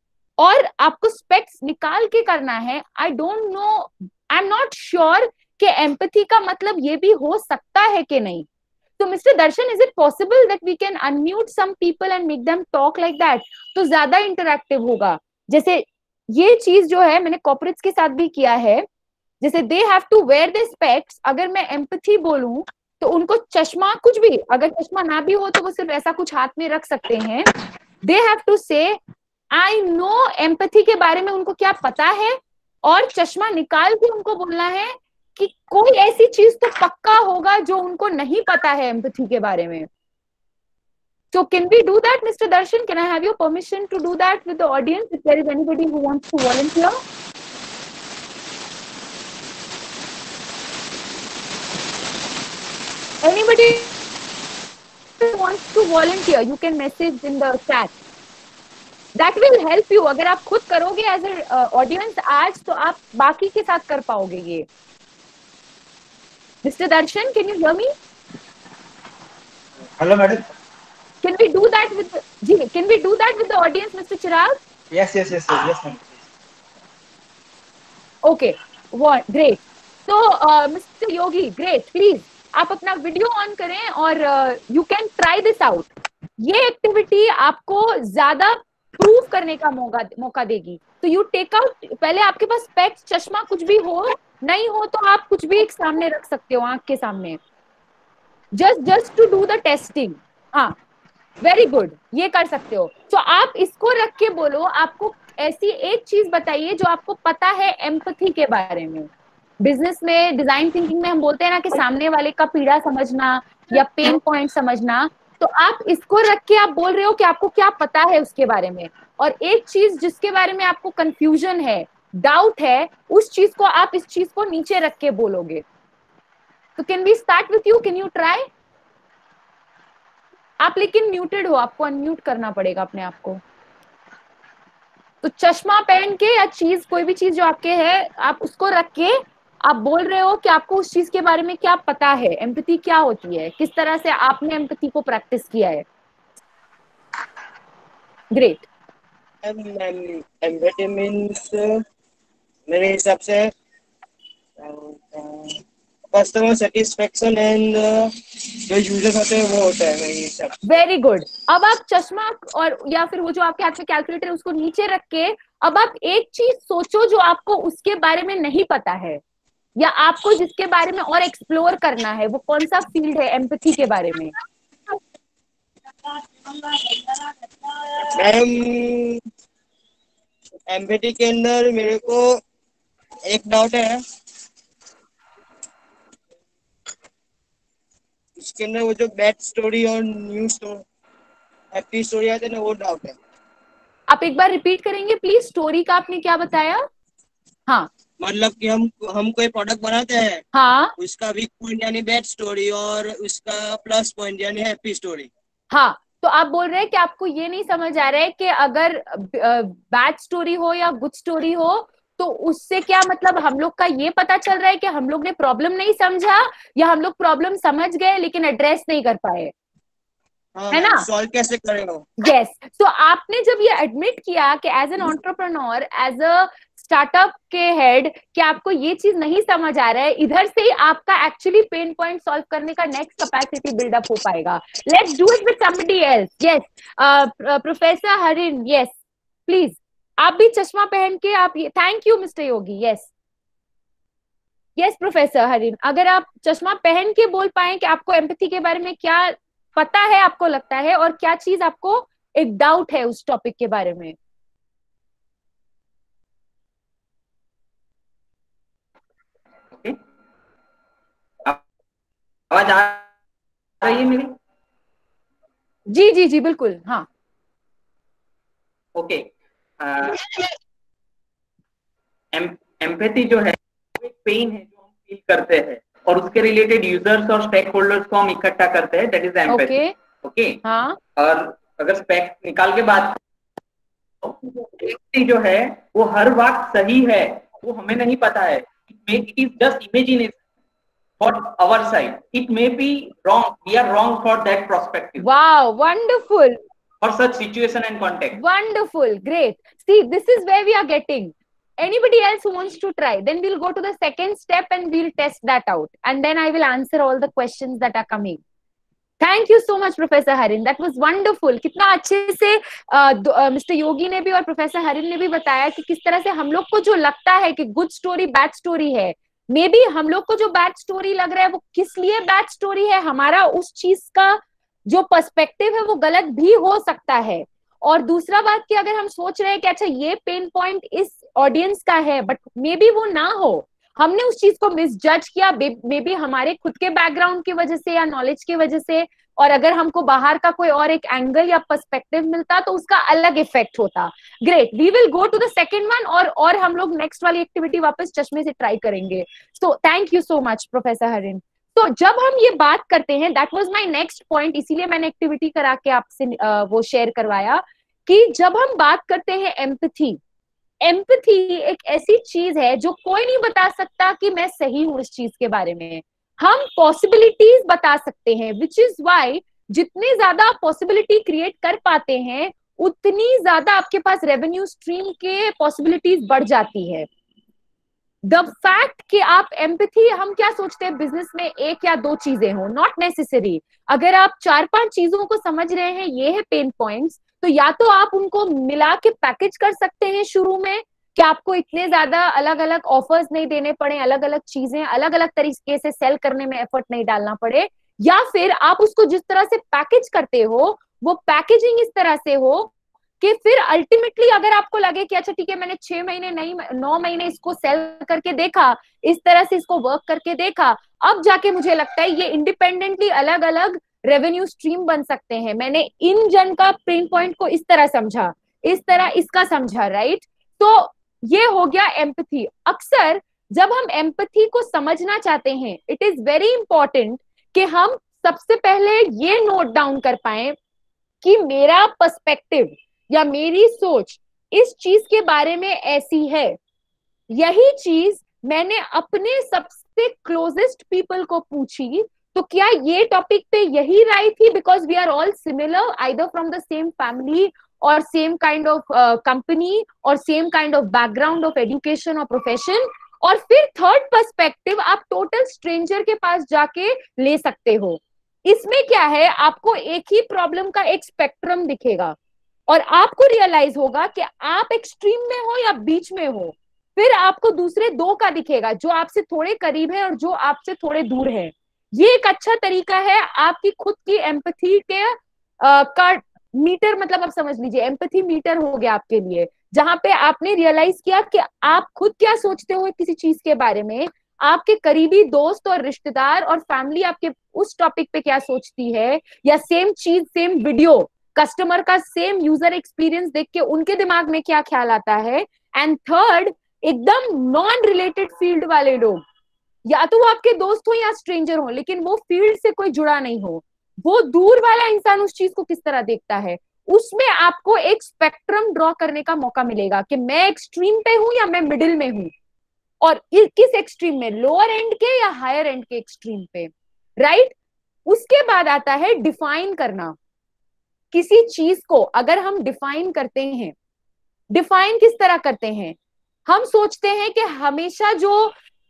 और आपको स्पेक्ट्स निकाल के करना है I don't know, I am not sure कि एम्पैथी का मतलब ये भी हो सकता है कि नहीं। तो mister Darshan, is it possible that we can unmute some people and make them talk like that? तो ज्यादा इंटरैक्टिव होगा। जैसे ये चीज जो है मैंने कॉर्पोरेट्स के साथ भी किया है, जैसे they have to wear the specs, अगर मैं एम्पैथी बोलूं तो उनको चश्मा, कुछ भी, अगर चश्मा ना भी हो तो वो सिर्फ ऐसा कुछ हाथ में रख सकते हैं। दे have to say I no empathy के बारे में उनको क्या पता है, और चश्मा निकाल के उनको बोलना है कि कोई ऐसी चीज तो पक्का होगा जो उनको नहीं पता है एम्पैथी के बारे में। So can we do that, Mister Darshan? Can I have your permission to do that with the audience if there is anybody who wants to volunteer? Anybody who wants to volunteer, you can message in the chat. That will help you. अगर आप खुद करोगे as a audience आज, तो आप बाकी के साथ कर पाओगे ये। Mister Darshan, can you hear me? Hello madam. Can we do that with the, जी, can we do that with the audience, Mister Chirag? Yes, yes, yes, yes, yes, ma'am. Okay, what great. तो mister Yogi, great, please आप अपना video on करें और you can try this out. ये activity आपको ज्यादा prove करने का मौका मौका देगी। तो यू टेक आउट, पहले आपके पास स्पेक्स, चश्मा कुछ भी हो, नहीं हो तो आप कुछ भी एक सामने रख सकते हो, आंख के सामने, just just to do the testing. हाँ, वेरी गुड, ये कर सकते हो। तो आप इसको रख के बोलो, आपको ऐसी एक चीज बताइए जो आपको पता है एम्पथी के बारे में। बिजनेस में, डिजाइन थिंकिंग में हम बोलते हैं ना कि सामने वाले का पीड़ा समझना या पेन पॉइंट समझना। तो आप इसको रख के आप बोल रहे हो कि आपको क्या पता है उसके बारे में, और एक चीज जिसके बारे में आपको कंफ्यूजन है, डाउट है, उस चीज को आप इस चीज को नीचे रख के बोलोगे। तो can we start with you, can you try? आप लेकिन म्यूटेड हो, आपको अनम्यूट करना पड़ेगा अपने आप को। तो चश्मा पहन के या चीज, कोई भी चीज जो आपके है, आप उसको रख के आप बोल रहे हो कि आपको उस चीज के बारे में क्या पता है, एम्पैथी क्या होती है, किस तरह से आपने एम्पैथी को प्रैक्टिस किया है। ग्रेट। एम्पैथी मींस मेरे हिसाब से कस्टमर सेटिस्फेक्शन एंड जो यूजर्स होते हैं वो होता है मेरे हिसाब से। Very good. अब आप चश्मा और या फिर वो जो आपके हाथ में कैलकुलेटर है उसको नीचे रख के अब आप एक चीज सोचो जो आपको उसके बारे में नहीं पता है, या आपको जिसके बारे में और एक्सप्लोर करना है। वो कौन सा फील्ड है एम्पैथी के बारे में? मैम, एम्पैथी के अंदर मेरे को एक डाउट है, इसके अंदर वो जो बैड स्टोरी और न्यू स्टोरी, हैप्पी स्टोरी आते हैं ना, वो डाउट है। आप एक बार रिपीट करेंगे प्लीज? स्टोरी का आपने क्या बताया? हाँ, मतलब कि हम हम कोई प्रोडक्ट बनाते हैं, हाँ, उसका वीक पॉइंट यानी बैड स्टोरी और उसका प्लस पॉइंट यानी हैप्पी स्टोरी। हाँ। तो आप बोल रहे हैं कि आपको ये नहीं समझ आ रहा है कि अगर बैड स्टोरी हो या गुड स्टोरी हो, तो उससे क्या मतलब हम लोग का ये पता चल रहा है कि हम लोग ने प्रॉब्लम नहीं समझा, या हम लोग प्रॉब्लम समझ गए लेकिन एड्रेस नहीं कर पाए, हाँ है ना? सॉल्व कैसे करेगा? यस। तो आपने जब ये एडमिट किया कि as an entrepreneur, as a startup के हेड, कि आपको ये चीज नहीं समझ आ रहा है, इधर से ही आपका एक्चुअली पेन पॉइंट सॉल्व करने का नेक्स्ट कैपेसिटी बिल्डअप हो पाएगा। Let's do it with somebody else. Yes, professor Harin, yes please. आप भी चश्मा पहन के आप ये, thank you mister Yogi. Yes, yes professor Harin, अगर आप चश्मा पहन के बोल पाए कि आपको एम्पैथी के बारे में क्या पता है, आपको लगता है, और क्या चीज आपको एक डाउट है उस टॉपिक के बारे में। आवाज आ रही है मेरी? जी जी जी बिल्कुल, हाँ। ओके। एम्पैथी जो है एक पेन है जो हम फील करते हैं, और उसके रिलेटेड यूजर्स और स्टेक होल्डर्स को हम इकट्ठा करते हैं, दैट इज एम्पैथी। ओके, हाँ। और अगर स्पेक निकाल के बात तो जो है वो हर वक्त सही है, वो हमें नहीं पता है। It is just imagination for our side. It may be wrong. We are wrong for that perspective. Wow, wonderful. For such situation and context. Wonderful, great. See, this is where we are getting. Anybody else who wants to try, then we'll go to the second step and we'll test that out. And then I will answer all the questions that are coming. Thank you so much, Professor Harin. That was wonderful. कितना अच्छे से mister योगी ने भी और professor हरिन ने भी बताया कि किस तरह से हम लोग को जो लगता है कि गुड स्टोरी बैड स्टोरी है, मे बी हम लोग को जो बैड स्टोरी लग रहा है वो किस लिए बैड स्टोरी है, हमारा उस चीज का जो पर्सपेक्टिव है वो गलत भी हो सकता है। और दूसरा बात कि अगर हम सोच रहे हैं कि अच्छा ये पेन पॉइंट इस ऑडियंस का है, बट मे बी वो ना हो, हमने उस चीज को मिसजज किया, मे बी हमारे खुद के बैकग्राउंड की वजह से या नॉलेज की वजह से, और अगर हमको बाहर का कोई और एक एंगल या पर्सपेक्टिव मिलता तो उसका अलग इफेक्ट होता। Great, we will go to the second one, और और हम लोग नेक्स्ट वाली एक्टिविटी वापस चश्मे से ट्राई करेंगे। So thank you so much professor Harin. तो जब हम ये बात करते हैं, that was my next point, इसीलिए मैंने एक्टिविटी करा के आपसे वो शेयर करवाया कि जब हम बात करते हैं एम्पैथी, एम्पैथी एक ऐसी चीज है जो कोई नहीं बता सकता कि मैं सही हूं इस चीज के बारे में। हम पॉसिबिलिटीज बता सकते हैं, विच इज वाई जितनी ज्यादा आप पॉसिबिलिटी क्रिएट कर पाते हैं उतनी ज्यादा आपके पास रेवेन्यू स्ट्रीम के पॉसिबिलिटीज बढ़ जाती है। द फैक्ट कि आप एम्पैथी, हम क्या सोचते हैं बिजनेस में एक या दो चीजें हो, नॉट नेसेसरी। अगर आप चार पांच चीजों को समझ रहे हैं, ये है पेन पॉइंट्स, तो या तो आप उनको मिला के पैकेज कर सकते हैं शुरू में कि आपको इतने ज्यादा अलग अलग ऑफर्स नहीं देने पड़े, अलग अलग चीजें अलग अलग तरीके से सेल करने में एफर्ट नहीं डालना पड़े, या फिर आप उसको जिस तरह से पैकेज करते हो वो पैकेजिंग इस तरह से हो कि फिर अल्टीमेटली अगर आपको लगे कि अच्छा ठीक है मैंने छह महीने नहीं नौ महीने इसको सेल करके देखा, इस तरह से इसको वर्क करके देखा, अब जाके मुझे लगता है ये इंडिपेंडेंटली अलग अलग रेवेन्यू स्ट्रीम बन सकते हैं। मैंने इन जन का पेन पॉइंट को इस तरह समझा, इस तरह इसका समझा, राइट। तो ये हो गया एम्पैथी। अक्सर जब हम एम्पैथी को समझना चाहते हैं, इट इज वेरी इंपॉर्टेंट कि हम सबसे पहले ये नोट डाउन कर पाए कि मेरा पर्सपेक्टिव या मेरी सोच इस चीज के बारे में ऐसी है। यही चीज मैंने अपने सबसे क्लोजेस्ट पीपल को पूछी, तो क्या ये टॉपिक पे यही राय थी, because we are all similar either from the same family और सेम काइंड ऑफ कंपनी और same kind of background of education और प्रोफेशन। और फिर थर्ड पर्सपेक्टिव आप टोटल स्ट्रेंजर के पास जाके ले सकते हो। इसमें क्या है, आपको एक ही प्रॉब्लम का एक स्पेक्ट्रम दिखेगा और आपको रियलाइज होगा कि आप एक्सट्रीम में हो या बीच में हो। फिर आपको दूसरे दो का दिखेगा, जो आपसे थोड़े करीब है और जो आपसे थोड़े दूर है। ये एक अच्छा तरीका है आपकी खुद की एम्पैथी के आ, का मीटर, मतलब आप समझ लीजिए एम्पैथी मीटर हो गया आपके लिए, जहां पे आपने रियलाइज किया कि आप खुद क्या सोचते हो किसी चीज के बारे में, आपके करीबी दोस्त और रिश्तेदार और फैमिली आपके उस टॉपिक पे क्या सोचती है, या सेम चीज सेम वीडियो कस्टमर का सेम यूजर एक्सपीरियंस देख के उनके दिमाग में क्या ख्याल आता है। एंड थर्ड, एकदम नॉन रिलेटेड फील्ड वाले लोग, या तो वो आपके दोस्त हो या स्ट्रेंजर हो, लेकिन वो फील्ड से कोई जुड़ा नहीं हो, वो दूर वाला इंसान उस चीज को किस तरह देखता है, उसमें आपको एक स्पेक्ट्रम ड्रॉ करने का मौका मिलेगा कि मैं एक्सट्रीम पे हूं या मैं मिडिल में हूं, और किस एक्सट्रीम में, लोअर एंड के या हायर एंड के एक्सट्रीम पे, राइट। उसके बाद आता है डिफाइन करना। किसी चीज को अगर हम डिफाइन करते हैं, डिफाइन किस तरह करते हैं, हम सोचते हैं कि हमेशा जो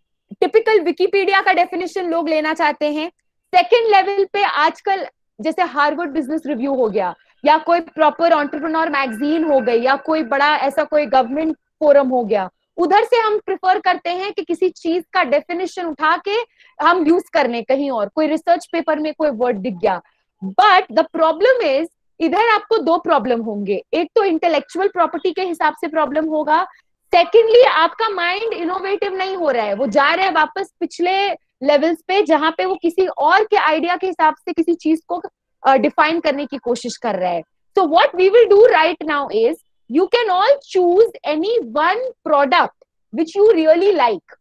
टिपिकल विकिपीडिया का डेफिनेशन लोग लेना चाहते हैं, सेकंड लेवल पे आजकल जैसे हार्वर्ड बिजनेस रिव्यू हो गया, या कोई प्रॉपर एंटरप्रेन्योर मैगजीन हो गई, या कोई बड़ा ऐसा कोई गवर्नमेंट फोरम हो गया, उधर से हम प्रिफर करते हैं कि किसी चीज का डेफिनेशन उठा के हम यूज करने कहीं और, कोई रिसर्च पेपर में कोई वर्ड दिख गया। बट द प्रॉब्लम इज, इधर आपको दो प्रॉब्लम होंगे, एक तो इंटेलेक्चुअल प्रॉपर्टी के हिसाब से प्रॉब्लम होगा, सेकेंडली आपका माइंड इनोवेटिव नहीं हो रहा है, वो जा रहा है वापस पिछले लेवल्स पे जहां पे वो किसी और के आइडिया के हिसाब से किसी चीज को डिफाइन uh, करने की कोशिश कर रहा है। So what we will do right now is, you can all choose any one product which you really like।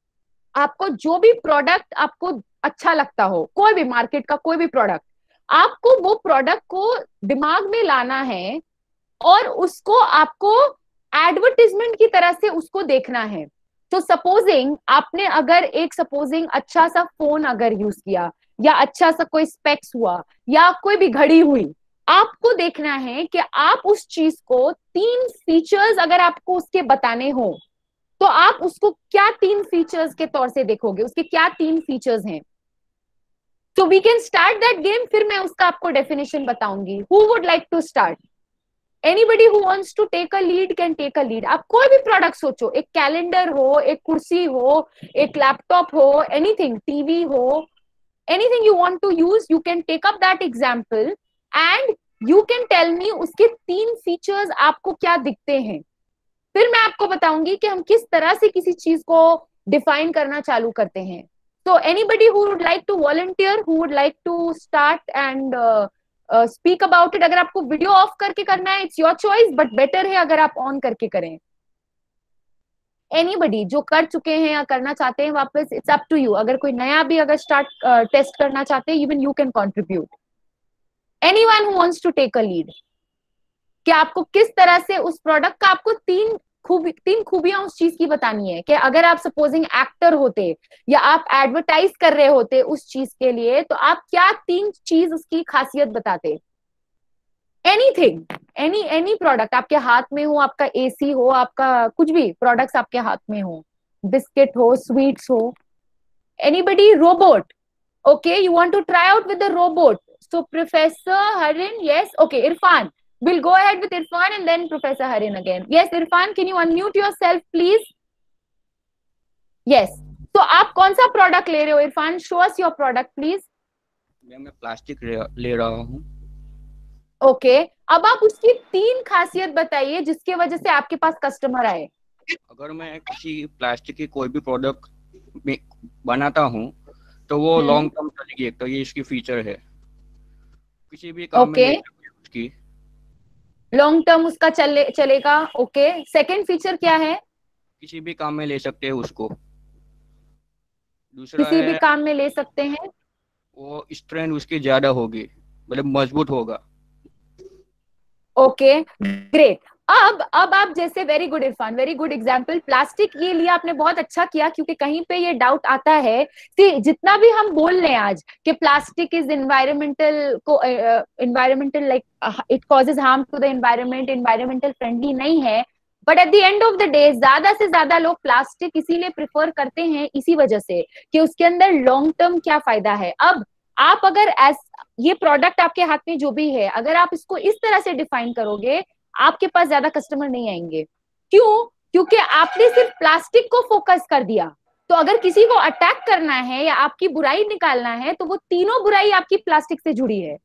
आपको जो भी प्रोडक्ट आपको अच्छा लगता हो, कोई भी मार्केट का कोई भी प्रोडक्ट, आपको वो प्रोडक्ट को दिमाग में लाना है और उसको आपको एडवर्टीजमेंट की तरह से उसको देखना है। तो सपोजिंग आपने अगर एक सपोजिंग अच्छा सा फोन अगर यूज किया, या अच्छा सा कोई स्पेक्स हुआ, या कोई भी घड़ी हुई, आपको देखना है कि आप उस चीज को तीन फीचर्स अगर आपको उसके बताने हो, तो आप उसको क्या तीन फीचर्स के तौर से देखोगे, उसके क्या तीन फीचर्स हैं। तो we can start that game, फिर मैं उसका आपको डेफिनेशन बताऊंगी। Who would like to start? Anybody who wants to take a lead can take a lead. आप कोई भी प्रोडक्ट सोचो, एक कैलेंडर हो, एक कुर्सी हो, एक लैपटॉप हो, एनीथिंग, टीवी हो, anything you want to use, you can take up that example and you can tell me उसके तीन फीचर्स आपको क्या दिखते हैं। फिर मैं आपको बताऊंगी कि हम किस तरह से किसी चीज को डिफाइन करना चालू करते हैं। So anybody who would like to volunteer, who would like to start and uh, uh, speak about it, अगर आपको वीडियो ऑफ करके करना है, it's your choice, but better है अगर आप ऑन करके करें। एनीबडी जो कर चुके हैं या करना चाहते हैं वापस, इट्स अप टू यू। अगर कोई नया भी अगर स्टार्ट टेस्ट uh, करना चाहते हैं, even you can contribute. Anyone who wants to take a lead? कि आपको किस तरह से उस प्रोडक्ट का आपको तीन खूबी तीन खूबियां उस चीज की बतानी है कि अगर आप सपोजिंग एक्टर होते या आप एडवर्टाइज कर रहे होते उस चीज के लिए, तो आप क्या तीन चीज उसकी खासियत बताते? एनीथिंग, एनी एनी प्रोडक्ट आपके हाथ में हो, आपका एसी हो, आपका कुछ भी प्रोडक्ट्स आपके हाथ में हो, बिस्किट हो, स्वीट्स हो, anybody, robot, okay, you want to try out with the robot. So Professor Harin, yes, okay, Irfan, we'll go ahead with Irfan and then Professor Harin again. Yes, Irfan, can you unmute yourself please? Yes, so आप कौन सा product ले रहे हो Irfan? show us your product please. मैं plastic ले रहा हूँ. Okay okay. अब आप उसकी तीन खासियत बताइए जिसकी वजह से आपके पास कस्टमर आए. अगर मैं किसी प्लास्टिक की कोई भी प्रोडक्ट बनाता हूँ तो वो लॉन्ग टर्म चलेगी, तो ये इसकी फीचर है. किसी भी काम okay. में उसकी लॉन्ग टर्म उसका चले चलेगा. ओके, सेकंड फीचर क्या है? किसी भी काम में ले सकते हैं उसको. दूसरा किसी है, भी काम में ले सकते हैं. वो स्ट्रेंथ उसकी ज्यादा होगी, मतलब मजबूत होगा. Okay great. अब अब आप जैसे, very good Irfan, very good example. Plastic ये लिया आपने, बहुत अच्छा किया, क्योंकि कहीं पे ये डाउट आता है कि जितना भी हम बोल रहे हैं आज कि प्लास्टिक इज एनवायरमेंटल को environmental like it causes harm to the environment, environmental friendly नहीं है, but at the end of the day ज्यादा से ज्यादा लोग प्लास्टिक इसीलिए प्रिफर करते हैं इसी वजह से कि उसके अंदर लॉन्ग टर्म क्या फायदा है. अब आप अगर एज ये प्रोडक्ट आपके हाथ में जो भी है, अगर आप इसको इस तरह से डिफाइन करोगे, आपके पास ज्यादा कस्टमर नहीं आएंगे. क्यों? क्योंकि आपने सिर्फ प्लास्टिक को फोकस कर दिया. तो अगर किसी को अटैक करना है या आपकी बुराई निकालना है, तो वो तीनों बुराई आपकी प्लास्टिक से जुड़ी है.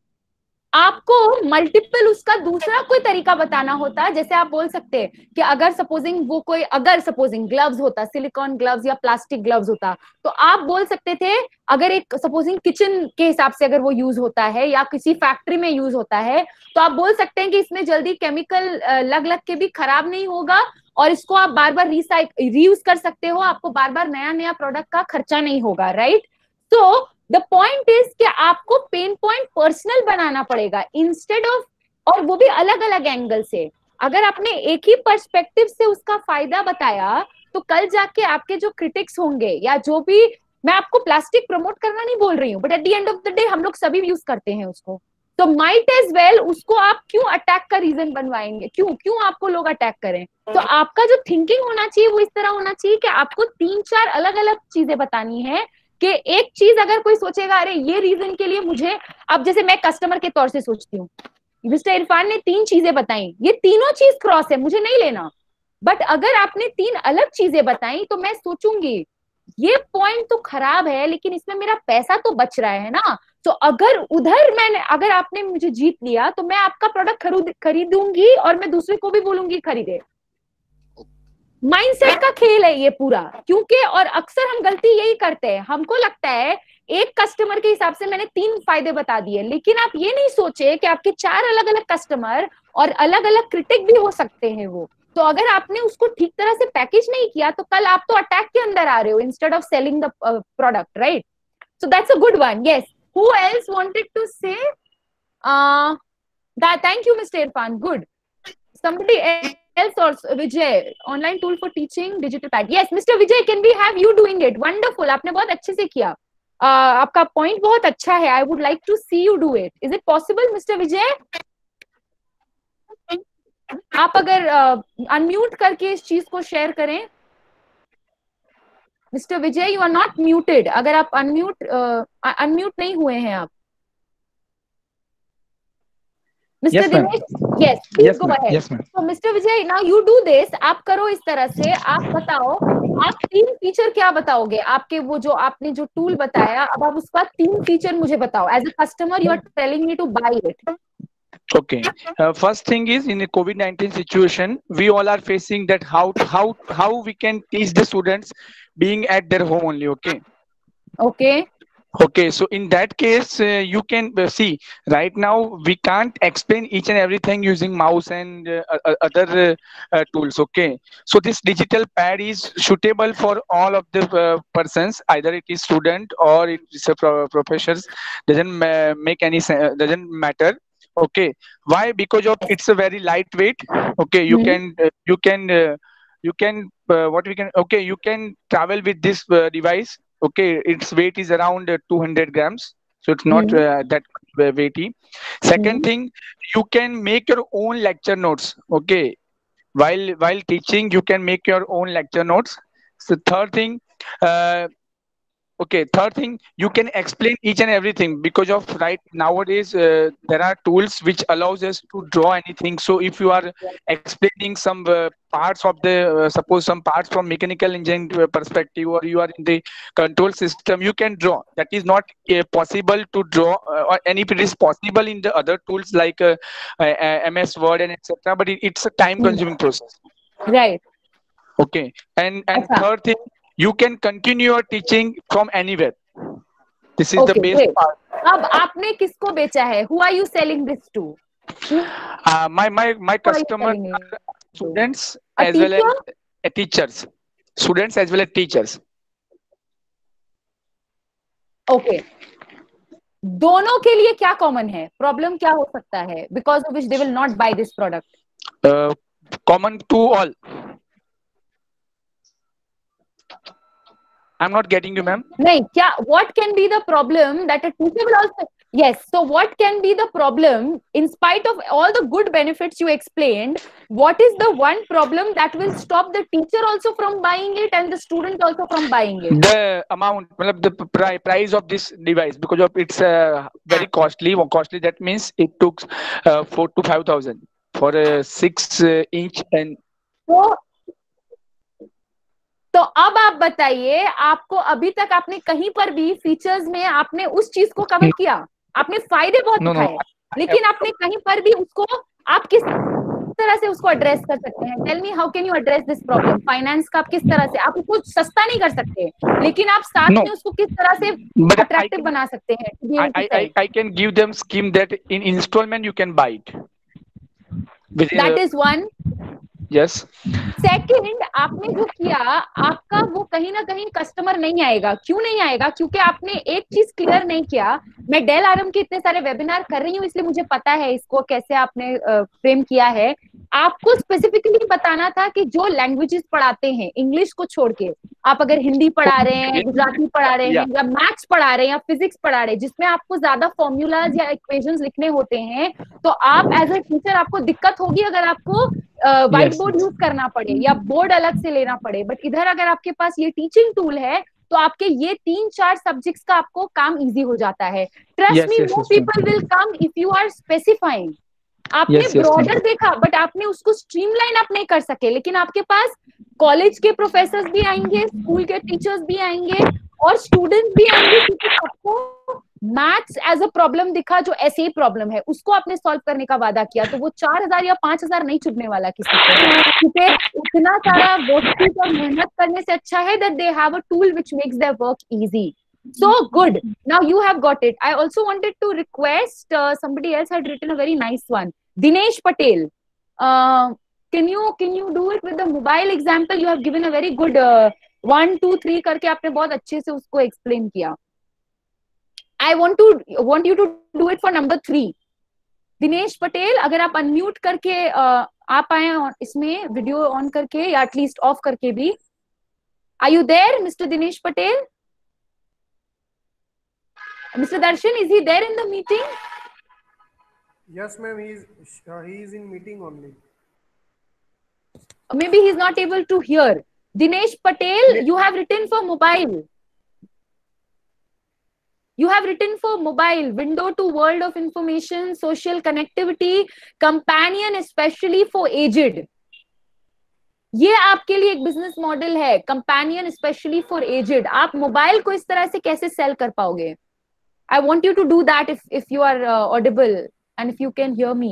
आपको मल्टीपल उसका दूसरा कोई तरीका बताना होता, जैसे आप बोल सकते हैं कि अगर सपोजिंग वो कोई अगर सपोजिंग ग्लव्स होता, सिलिकॉन ग्लव्स या प्लास्टिक ग्लव्स होता, तो आप बोल सकते थे अगर एक सपोजिंग किचन के हिसाब से अगर वो यूज होता है या किसी फैक्ट्री में यूज होता है, तो आप बोल सकते हैं कि इसमें जल्दी केमिकल लग लग के भी खराब नहीं होगा और इसको आप बार बार रिसाइक रीयूज कर सकते हो, आपको बार बार नया नया प्रोडक्ट का खर्चा नहीं होगा. राइट? तो द पॉइंट इज कि आपको पेन पॉइंट पर्सनल बनाना पड़ेगा इंस्टेड ऑफ, और वो भी अलग अलग एंगल से. अगर आपने एक ही पर्सपेक्टिव से उसका फायदा बताया, तो कल जाके आपके जो क्रिटिक्स होंगे या जो भी, मैं आपको प्लास्टिक प्रमोट करना नहीं बोल रही हूँ, but at the end of the day हम लोग सभी यूज करते हैं उसको, तो माइट एज वेल उसको आप क्यों अटैक का रीजन बनवाएंगे? क्यों क्यों आपको लोग अटैक करें? तो आपका जो थिंकिंग होना चाहिए वो इस तरह होना चाहिए कि आपको तीन चार अलग अलग चीजें बतानी है. कि एक चीज अगर कोई सोचेगा अरे ये रीजन के लिए मुझे, अब जैसे मैं कस्टमर के तौर से सोचती हूँ, मिस्टर इरफान ने तीन चीजें बताई, ये तीनों चीज क्रॉस है, मुझे नहीं लेना. बट अगर आपने तीन अलग चीजें बताई तो मैं सोचूंगी ये पॉइंट तो खराब है, लेकिन इसमें मेरा पैसा तो बच रहा है ना. तो अगर उधर मैंने, अगर आपने मुझे जीत लिया, तो मैं आपका प्रोडक्ट खरीद खरीदूंगी और मैं दूसरे को भी बोलूंगी खरीदे. माइंडसेट का खेल है ये पूरा. क्योंकि और अक्सर हम गलती यही करते हैं, हमको लगता है एक कस्टमर के हिसाब से मैंने तीन फायदे बता दिए, लेकिन आप ये नहीं सोचे कि आपके चार अलग अलग कस्टमर और अलग अलग क्रिटिक भी हो सकते हैं वो. तो अगर आपने उसको ठीक तरह से पैकेज नहीं किया, तो कल आप तो अटैक के अंदर आ रहे हो instead of selling the product. Right? So that's a good one. Yes, who else wanted to say? That thank you mister Irfan. Good. somebody else also? Vijay, online tool for teaching, digital pad. Yes, Mister Vijay, can we have you doing it? Wonderful. आपने बहुत अच्छे से किया. uh, आपका point बहुत अच्छा है. I would like to see you do it. Is it possible, Mister Vijay? आप अगर अनम्यूट uh, करके इस चीज को शेयर करें. Mister Vijay, you are not muted. अगर आप अनम्यूट अनम्यूट नहीं हुए हैं आप. Mister Yes, Dinesh, yes, please yes, go ahead. Yes, ma'am. So, Mister Vijay, now you do this. आप करो इस तरह से. आप बताओ, आप तीन फीचर क्या बताओगे आपके वो जो आपने जो टूल बताया, अब आप उसका तीन फीचर मुझे बताओ. As a customer, you are telling me to buy it. Okay. Uh, first thing is, in the COVID nineteen situation, we all are facing that how how how we can teach the students being at their home only. Okay. Okay. Okay, so in that case, uh, you can uh, see right now we can't explain each and everything using mouse and uh, uh, other uh, uh, tools. Okay, so this digital pad is suitable for all of the uh, persons, either it is student or it is a pro professors. Doesn't uh, make any sense, doesn't matter. Okay, why? Because of it's a very lightweight. Okay, you Mm-hmm. can uh, you can uh, you can uh, what we can okay you can travel with this uh, device. Okay, its weight is around uh, two hundred grams, so it's not Mm-hmm. uh, that uh, weighty. Second thing, you can make your own lecture notes. Okay, while while teaching, you can make your own lecture notes. So third thing, uh, okay, third thing, you can explain each and everything because of right nowadays uh, there are tools which allows us to draw anything. So if you are explaining some uh, parts of the uh, suppose some parts from mechanical engineering uh, perspective, or you are in the control system, you can draw. That is not uh, possible to draw, uh, or any if it is possible in the other tools like uh, uh, uh, M S Word and etc. But it, it's a time consuming process. Right. Okay, and and अच्छा. third thing, you can continue your teaching from anywhere. This is the Okay, best great. part. अब आपने किसको बेचा है? Who are you selling this to? Who Uh, my my my are you customers selling it are to? students A as well as teacher? uh, teachers, students as well as teachers. Okay. दोनों के लिए क्या common है? Problem क्या हो सकता है? Because of which they will not buy this product. Uh, common to all. I'm not getting you, ma'am. नहीं, क्या? What can be the problem that a teacher will also? Yes. So what can be the problem in spite of all the good benefits you explained? What is the one problem that will stop the teacher also from buying it and the student also from buying it? The amount, matlab the pri- price of this device, because of it's uh, very costly. Costly, that means it took uh, four to five thousand for a six uh, inch and. तो तो अब आप बताइए, आपको अभी तक आपने कहीं पर भी फीचर्स में आपने उस चीज को कवर किया? आपने फायदे बहुत No, no, दिखाए, लेकिन आपने कहीं पर भी उसको आप किस तरह से उसको एड्रेस कर सकते हैं? Tell me, how can you address this problem? Finance का आप किस तरह से, आप उसको सस्ता नहीं कर सकते, लेकिन आप साथ No. में उसको किस तरह से But I अट्रैक्टिव can, बना सकते हैं? to be I, able to I, sell? I I can give them scheme that in installment you can buy it. Within, That uh, is one. yes. Second, आपने जो किया, आपका वो कहीं ना कहीं कस्टमर नहीं आएगा. क्यों नहीं आएगा? क्योंकि आपने एक चीज क्लियर नहीं किया. मैं डेल आरएम के इतने सारे वेबिनार कर रही हूँ, इसलिए मुझे पता है इसको कैसे आपने फ्रेम किया है. आपको स्पेसिफिकली बताना था कि जो लैंग्वेजेस पढ़ाते हैं इंग्लिश को छोड़ के, आप अगर हिंदी पढ़ा रहे हैं, गुजराती पढ़ा रहे हैं, या मैथ्स पढ़ा रहे हैं, या फिजिक्स पढ़ा रहे हैं, जिसमें आपको ज्यादा फॉर्मूलाज या इक्वेशंस लिखने होते हैं, तो आप एज अ टीचर आपको दिक्कत होगी अगर आपको व्हाइट बोर्ड यूज करना पड़े या बोर्ड अलग से लेना पड़े. बट इधर अगर आपके पास ये टीचिंग टूल है, तो आपके ये तीन चार सब्जेक्ट्स का आपको काम इजी हो जाता है. Trust me, more people will come if you are specifying. आपने ब्रॉडर देखा, बट आपने उसको स्ट्रीमलाइन आप नहीं कर सके. लेकिन आपके पास कॉलेज के प्रोफेसर्स भी आएंगे, स्कूल के टीचर्स भी आएंगे, और स्टूडेंट्स भी आएंगे, क्योंकि सबको मैथ्स एज अ प्रॉब्लम दिखा, जो ऐसे ही प्रॉब्लम है उसको आपने सॉल्व करने का वादा किया. तो वो चार हजार या पांच हजार नहीं चुभने वाला किसी को, क्योंकि इतना सारा वर्कशीट और मेहनत करने से अच्छा है that they have a tool which makes their work easy. So good. Now you have got it. I also wanted to request, uh, somebody else had written a very nice one. Dinesh Patel. Uh, can you can you do it with the mobile example? You have given a very good uh, one, two, three करके आपने बहुत अच्छे से उसको explain किया. I want to want you to do it for number three. Dinesh Patel, अगर आप unmute करके uh, आप आए इसमें वीडियो ऑन करके या एटलीस्ट ऑफ करके भी. Are you there, Mister Dinesh Patel? Mister Darshan, is he there in the meeting? Yes, ma'am. He is. Uh, he is in meeting only. Maybe he's not able to hear. Dinesh Patel, you have written for mobile. You have written for mobile, window to world of information, social connectivity, companion especially for aged. ये आपके लिए एक business model है, companion specially for aged. आप mobile को इस तरह से कैसे सेल कर पाओगे? I want you to do that if if you are uh, audible and if you can hear me.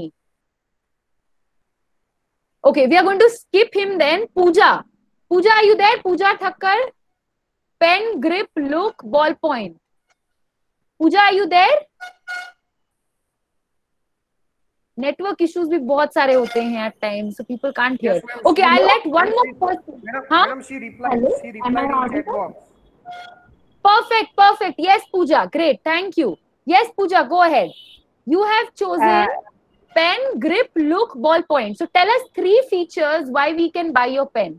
Okay, we are going to skip him then. Pooja, Pooja, are you there? Pooja Thakkar, pen, grip, look, ballpoint. Pooja, are you there? Network issues भी बहुत सारे होते हैं at times, so people can't hear. Yes, Okay, I'll let one more person. Madam, Huh? madam, she replied. Hello? She replied in chat box. Perfect, perfect. Yes, Pooja. Great. Thank you. Yes, Pooja, go ahead. You have chosen Uh, pen, grip, look, ballpoint. So tell us three features why we can buy your pen.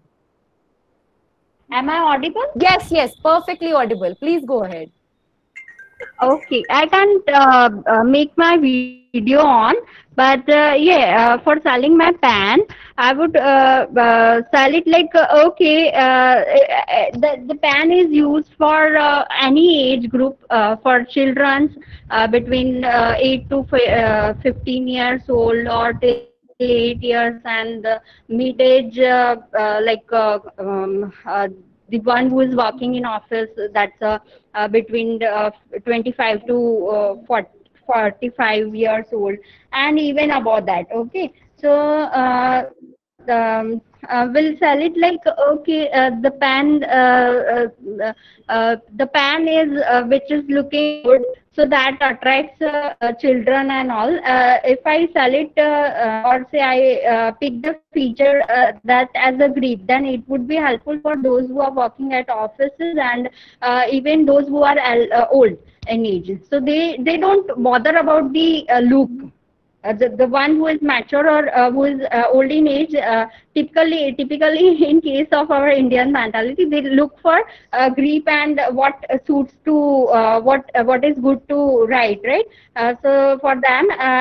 Am I audible? Yes, yes, perfectly audible. Please go ahead. Okay, I can't uh, uh, make my video on, but uh, yeah, uh, for selling my pen, I would uh, uh, sell it like uh, okay, uh, the the pen is used for uh, any age group, uh, for children uh, between uh, eight to uh, fifteen years old, or till eight years, and uh, mid age, uh, uh, like uh, um, uh, the one who is working in office, that's uh, uh, between uh, twenty-five to uh, forty-five years old, and even above that. Okay, so uh, um, uh, we'll sell it like okay, uh, the pen uh, uh, uh, the pen is uh, which is looking good, so that attracts uh, uh, children and all. Uh, if I sell it uh, uh, or say I uh, pick the feature uh, that as a grip, then it would be helpful for those who are working at offices, and uh, even those who are uh, old in age. So they they don't bother about the uh, look. Uh, the, the one who is mature or uh, who is uh, old in age, uh, typically typically in case of our Indian mentality, they look for uh, grip and what suits to uh, what uh, what is good to write, right? Uh, so for them, uh,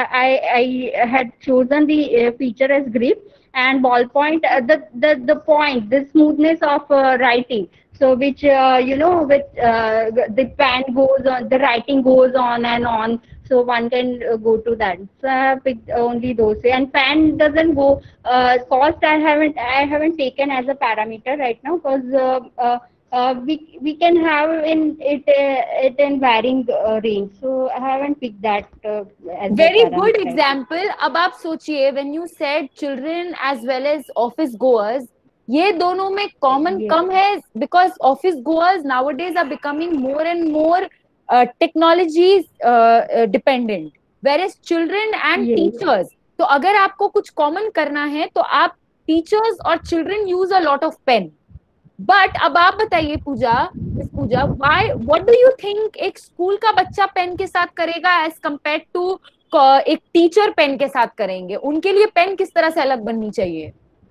I I had chosen the uh, feature as grip and ballpoint. Uh, the the the point, the smoothness of uh, writing. So which uh, you know, with uh, the pen goes on, the writing goes on and on. So one can uh, go to that. So I have picked only those. And pen doesn't go. Uh, cost I haven't I haven't taken as a parameter right now, because uh, uh, uh, we we can have in it uh, it in varying uh, range. So I haven't picked that uh, as very a good parameter. example. अब आप सोचिए, when you said children as well as office goers, ये दोनों में common Yes. कम है, because office goers nowadays are becoming more and more uh, technology uh, uh, dependent, whereas children and Yes. teachers. तो अगर आपको कुछ common करना है तो आप teachers और children use a lot of pen. But अब आप बताइए Pooja, Miss Pooja, why, what do you think एक स्कूल का बच्चा पेन के साथ करेगा as compared to एक टीचर पेन के साथ करेंगे? उनके लिए पेन किस तरह से अलग बननी चाहिए?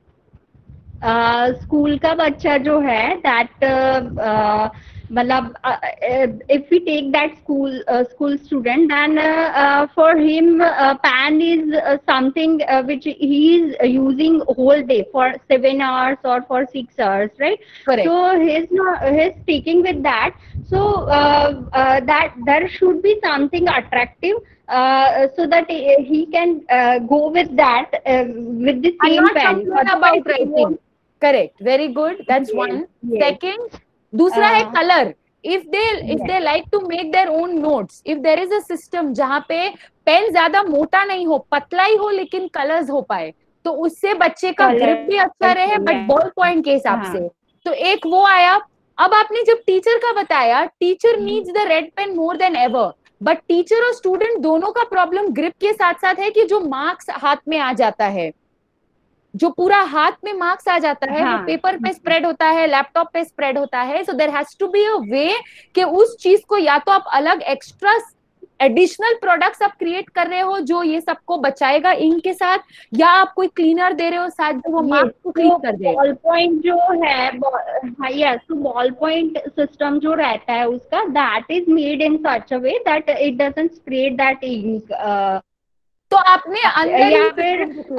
स्कूल uh, का बच्चा जो है दैट मतलब if we take that school uh, school student, then uh, uh, for him uh, pen is uh, something uh, which he is using whole day for seven hours or for six hours, right? Correct. So he's not he's sticking with that. So uh, uh, that there should be something attractive uh, so that he can uh, go with that uh, with the same I'm not pen. About writing. Correct. Very good. That's yes. one. Yes. Second, दूसरा है colour. If they if they like to make their own notes, if there is a system जहाँ पे pen ज्यादा मोटा नहीं हो, पतला ही हो, लेकिन कलर्स हो पाए, तो उससे बच्चे का ग्रिप भी अच्छा रहे, बट बॉल पॉइंट के हिसाब से. तो एक वो आया. अब आपने जब टीचर का बताया, teacher needs the red pen more than ever, but teacher और स्टूडेंट दोनों का प्रॉब्लम ग्रिप के साथ साथ है कि जो मार्क्स हाथ में आ जाता है, जो पूरा हाथ में मार्क्स आ जाता है, हाँ. वो पेपर पे स्प्रेड होता है, लैपटॉप पे स्प्रेड होता है. So there has to be a way कि उस चीज को या तो आप अलग एक्स्ट्रा एडिशनल प्रोडक्ट्स आप क्रिएट कर रहे हो जो ये सबको बचाएगा इंक के साथ, या आप कोई क्लीनर दे रहे हो साथ जो वो मार्क्स को क्लीन कर दे. बॉल पॉइंट जो है, यस, तो बॉल पॉइंट सिस्टम जो रहता है उसका, that is made in such a way that it doesn't spread that ink. तो आपने अंदर या फिर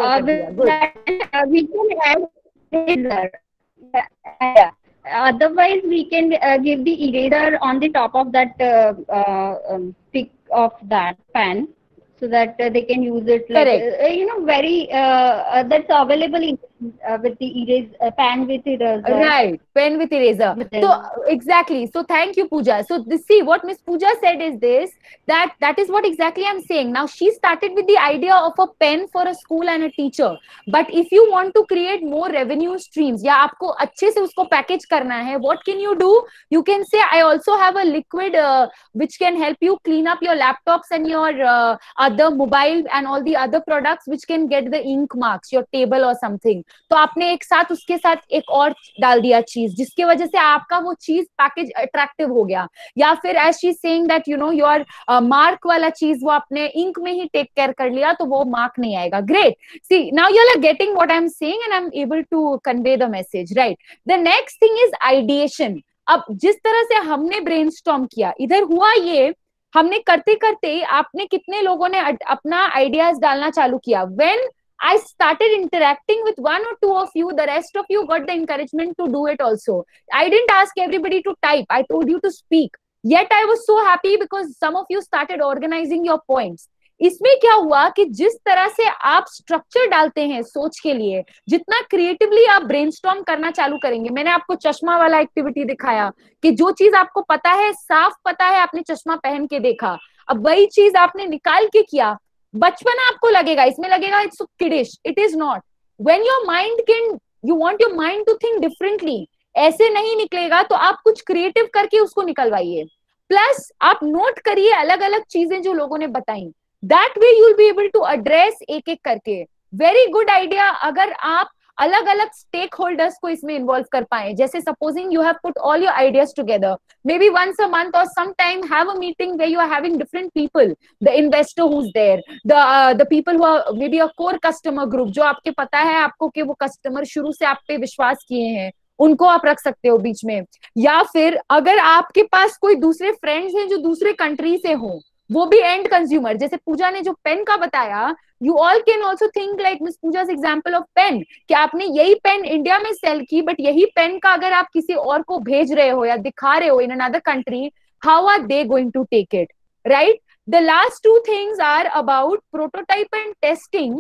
we can add otherwise we can uh, give the eraser on the top of that uh, uh, um, pick of that pen, so that uh, they can use it like uh, you know very uh, uh, that's available in, uh, with the eraser uh, pen with eraser, right? Pen with eraser. So exactly. So thank you, Pooja. So this, see what Miss Pooja said is this, that that is what exactly I'm saying. Now she started with the idea of a pen for a school and a teacher, but if you want to create more revenue streams, या आपको अच्छे से उसको package करना है, what can you do? You can say I also have a liquid uh, which can help you clean up your laptops and your uh, other mobile and all the other products which can get the ink marks, your table or something. तो आपने एक साथ उसके साथ एक और डाल दिया चीज, जिसकी वजह से आपका वो चीज पैकेज अट्रैक्टिव हो गया। या फिर as she saying that you know your mark वाला चीज वो आपने इंक में ही टेक केयर कर लिया, तो वो मार्क नहीं आएगा। Great, see now you are getting what I am saying and I am able to convey the message, right. The next thing is ideation. अब जिस तरह से हमने ब्रेनस्टॉर्म किया, इधर हुआ ये, हमने करते करते आपने कितने लोगों ने अपना आइडियाज डालना चालू किया। When I started interacting with one or two of you, the rest of you got the encouragement to do it also. I didn't ask everybody to type, I told you to speak. Yet I was so happy because some of you started organizing your points. इसमें क्या हुआ कि जिस तरह से आप structure डालते हैं सोच के लिए, जितना क्रिएटिवली आप ब्रेनस्टॉर्म करना चालू करेंगे। मैंने आपको चश्मा वाला एक्टिविटी दिखाया कि जो चीज आपको पता है, साफ पता है, आपने चश्मा पहन के देखा, अब वही चीज आपने निकाल के किया। बचपन आपको लगेगा, इसमें लगेगा it's kiddish, it is not. When your mind can, you want your mind to think differently, ऐसे नहीं निकलेगा, तो आप कुछ क्रिएटिव करके उसको निकलवाइए। प्लस आप नोट करिए अलग अलग चीजें जो लोगों ने बताई, that way you will be able to address एक एक करके। वेरी गुड आइडिया अगर आप अलग अलग स्टेक होल्डर्स को इसमें इन्वॉल्व कर पाए। जैसे supposing you have put all your ideas together, maybe once a month और some time have a meeting where you are having different people, the investor who is there, the the people who are maybe a core customer group, जो आपके पता है आपको कि वो customer शुरू से आप पे विश्वास किए हैं, उनको आप रख सकते हो बीच में। या फिर अगर आपके पास कोई दूसरे फ्रेंड्स हैं जो दूसरे कंट्री से हो, वो भी एंड कंज्यूमर, जैसे पूजा ने जो पेन का बताया, you all can also think like miss पूजा's एग्जाम्पल ऑफ पेन, कि आपने यही पेन इंडिया में सेल की, बट यही पेन का अगर आप किसी और को भेज रहे हो या दिखा रहे हो in another country, how are they going to take it, right. The last two things are about prototype and testing.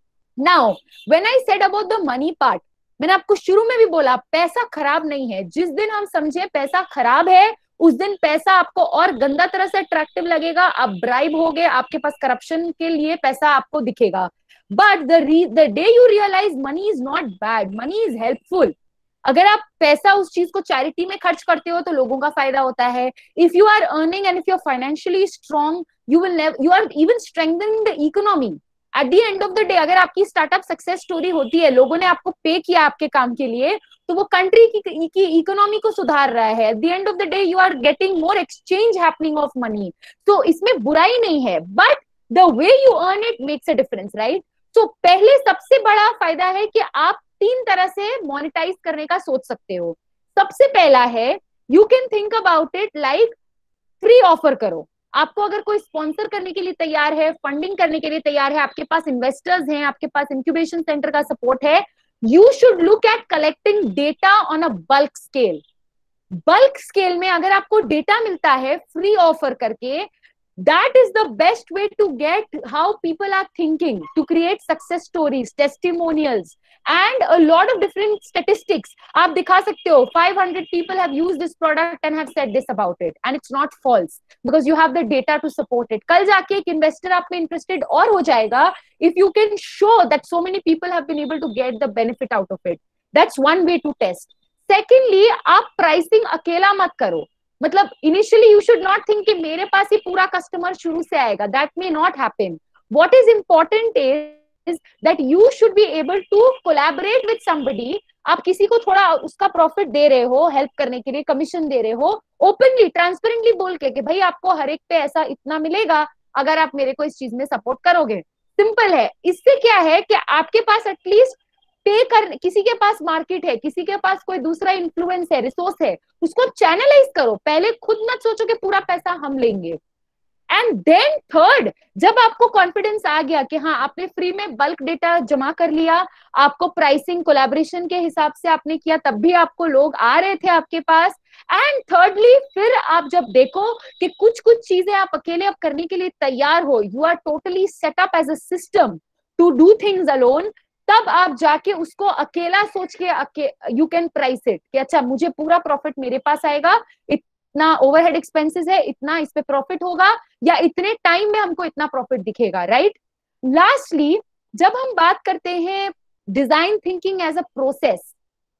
Now when I said about the money part, मैंने आपको शुरू में भी बोला पैसा खराब नहीं है। जिस दिन हम समझे पैसा खराब है, उस दिन पैसा आपको और गंदा तरह से अट्रैक्टिव लगेगा, आप ब्राइब हो गए, आपके पास करप्शन के लिए पैसा आपको दिखेगा। But the the day you realise money is not bad, money is helpful. अगर आप पैसा उस चीज को चैरिटी में खर्च करते हो तो लोगों का फायदा होता है। If you are earning and if you are financially strong, you will never, you are even strengthening the economy. At the end of the day अगर आपकी स्टार्टअप सक्सेस स्टोरी होती है, लोगों ने आपको पे किया आपके काम के लिए, तो वो कंट्री की, की इकोनॉमी को सुधार रहा है। At the end of the day you are getting more exchange happening of money. तो इसमें बुराई नहीं है, but the way you earn it makes a difference, right. तो पहले सबसे बड़ा फायदा है कि आप तीन तरह से मोनेटाइज करने का सोच सकते हो। सबसे पहला है you can think about it like free offer करो। आपको अगर कोई स्पॉन्सर करने के लिए तैयार है, फंडिंग करने के लिए तैयार है, आपके पास इन्वेस्टर्स हैं, आपके पास इंक्यूबेशन सेंटर का सपोर्ट है, you should look at collecting data on a bulk scale. Bulk scale में अगर आपको डेटा मिलता है फ्री ऑफर करके, that is the best way to get how people are thinking, to create success stories, testimonials and a lot of different statistics. आप दिखा सकते हो five hundred people have used this product and have said this about it and it's not false because you have the data to support it. कल जाके एक investor आप में interested और हो जाएगा if you can show that so many people have been able to get the benefit out of it. That's one way to test. Secondly, आप pricing अकेला मत करो। मतलब initially you should not think कि मेरे पास ही पूरा कस्टमर शुरू से आएगा, that may not happen. What is important is that you should be able to collaborate with somebody. आप किसी को थोड़ा उसका प्रॉफिट दे रहे हो, हेल्प करने के लिए कमीशन दे रहे हो, ओपनली ट्रांसपेरेंटली बोल के कि भाई आपको हर एक पे ऐसा इतना मिलेगा अगर आप मेरे को इस चीज में सपोर्ट करोगे। सिंपल है। इससे क्या है कि आपके पास एटलीस्ट पे कर, किसी के पास मार्केट है, किसी के पास कोई दूसरा इन्फ्लुएंस है, रिसोर्स है, उसको चैनलाइज करो। पहले खुद मत सोचो कि पूरा पैसा हम लेंगे। एंड देन थर्ड, जब आपको कॉन्फिडेंस आ गया कि हाँ आपने फ्री में बल्क डेटा जमा कर लिया, आपको प्राइसिंग कोलैबोरेशन के हिसाब से आपने किया, तब भी आपको लोग आ रहे थे आपके पास। एंड थर्डली, फिर आप जब देखो कि कुछ कुछ चीजें आप अकेले अब करने के लिए तैयार हो, you are totally set up as a system to do things alone, तब आप जाके उसको अकेला सोच के यू कैन प्राइस इट कि अच्छा मुझे पूरा प्रॉफिट मेरे पास आएगा, इतना ओवरहेड एक्सपेंसेस है, इतना इस पे प्रॉफिट होगा, या इतने टाइम में हमको इतना प्रॉफिट दिखेगा, राइट। लास्टली, जब हम बात करते हैं design thinking as a process,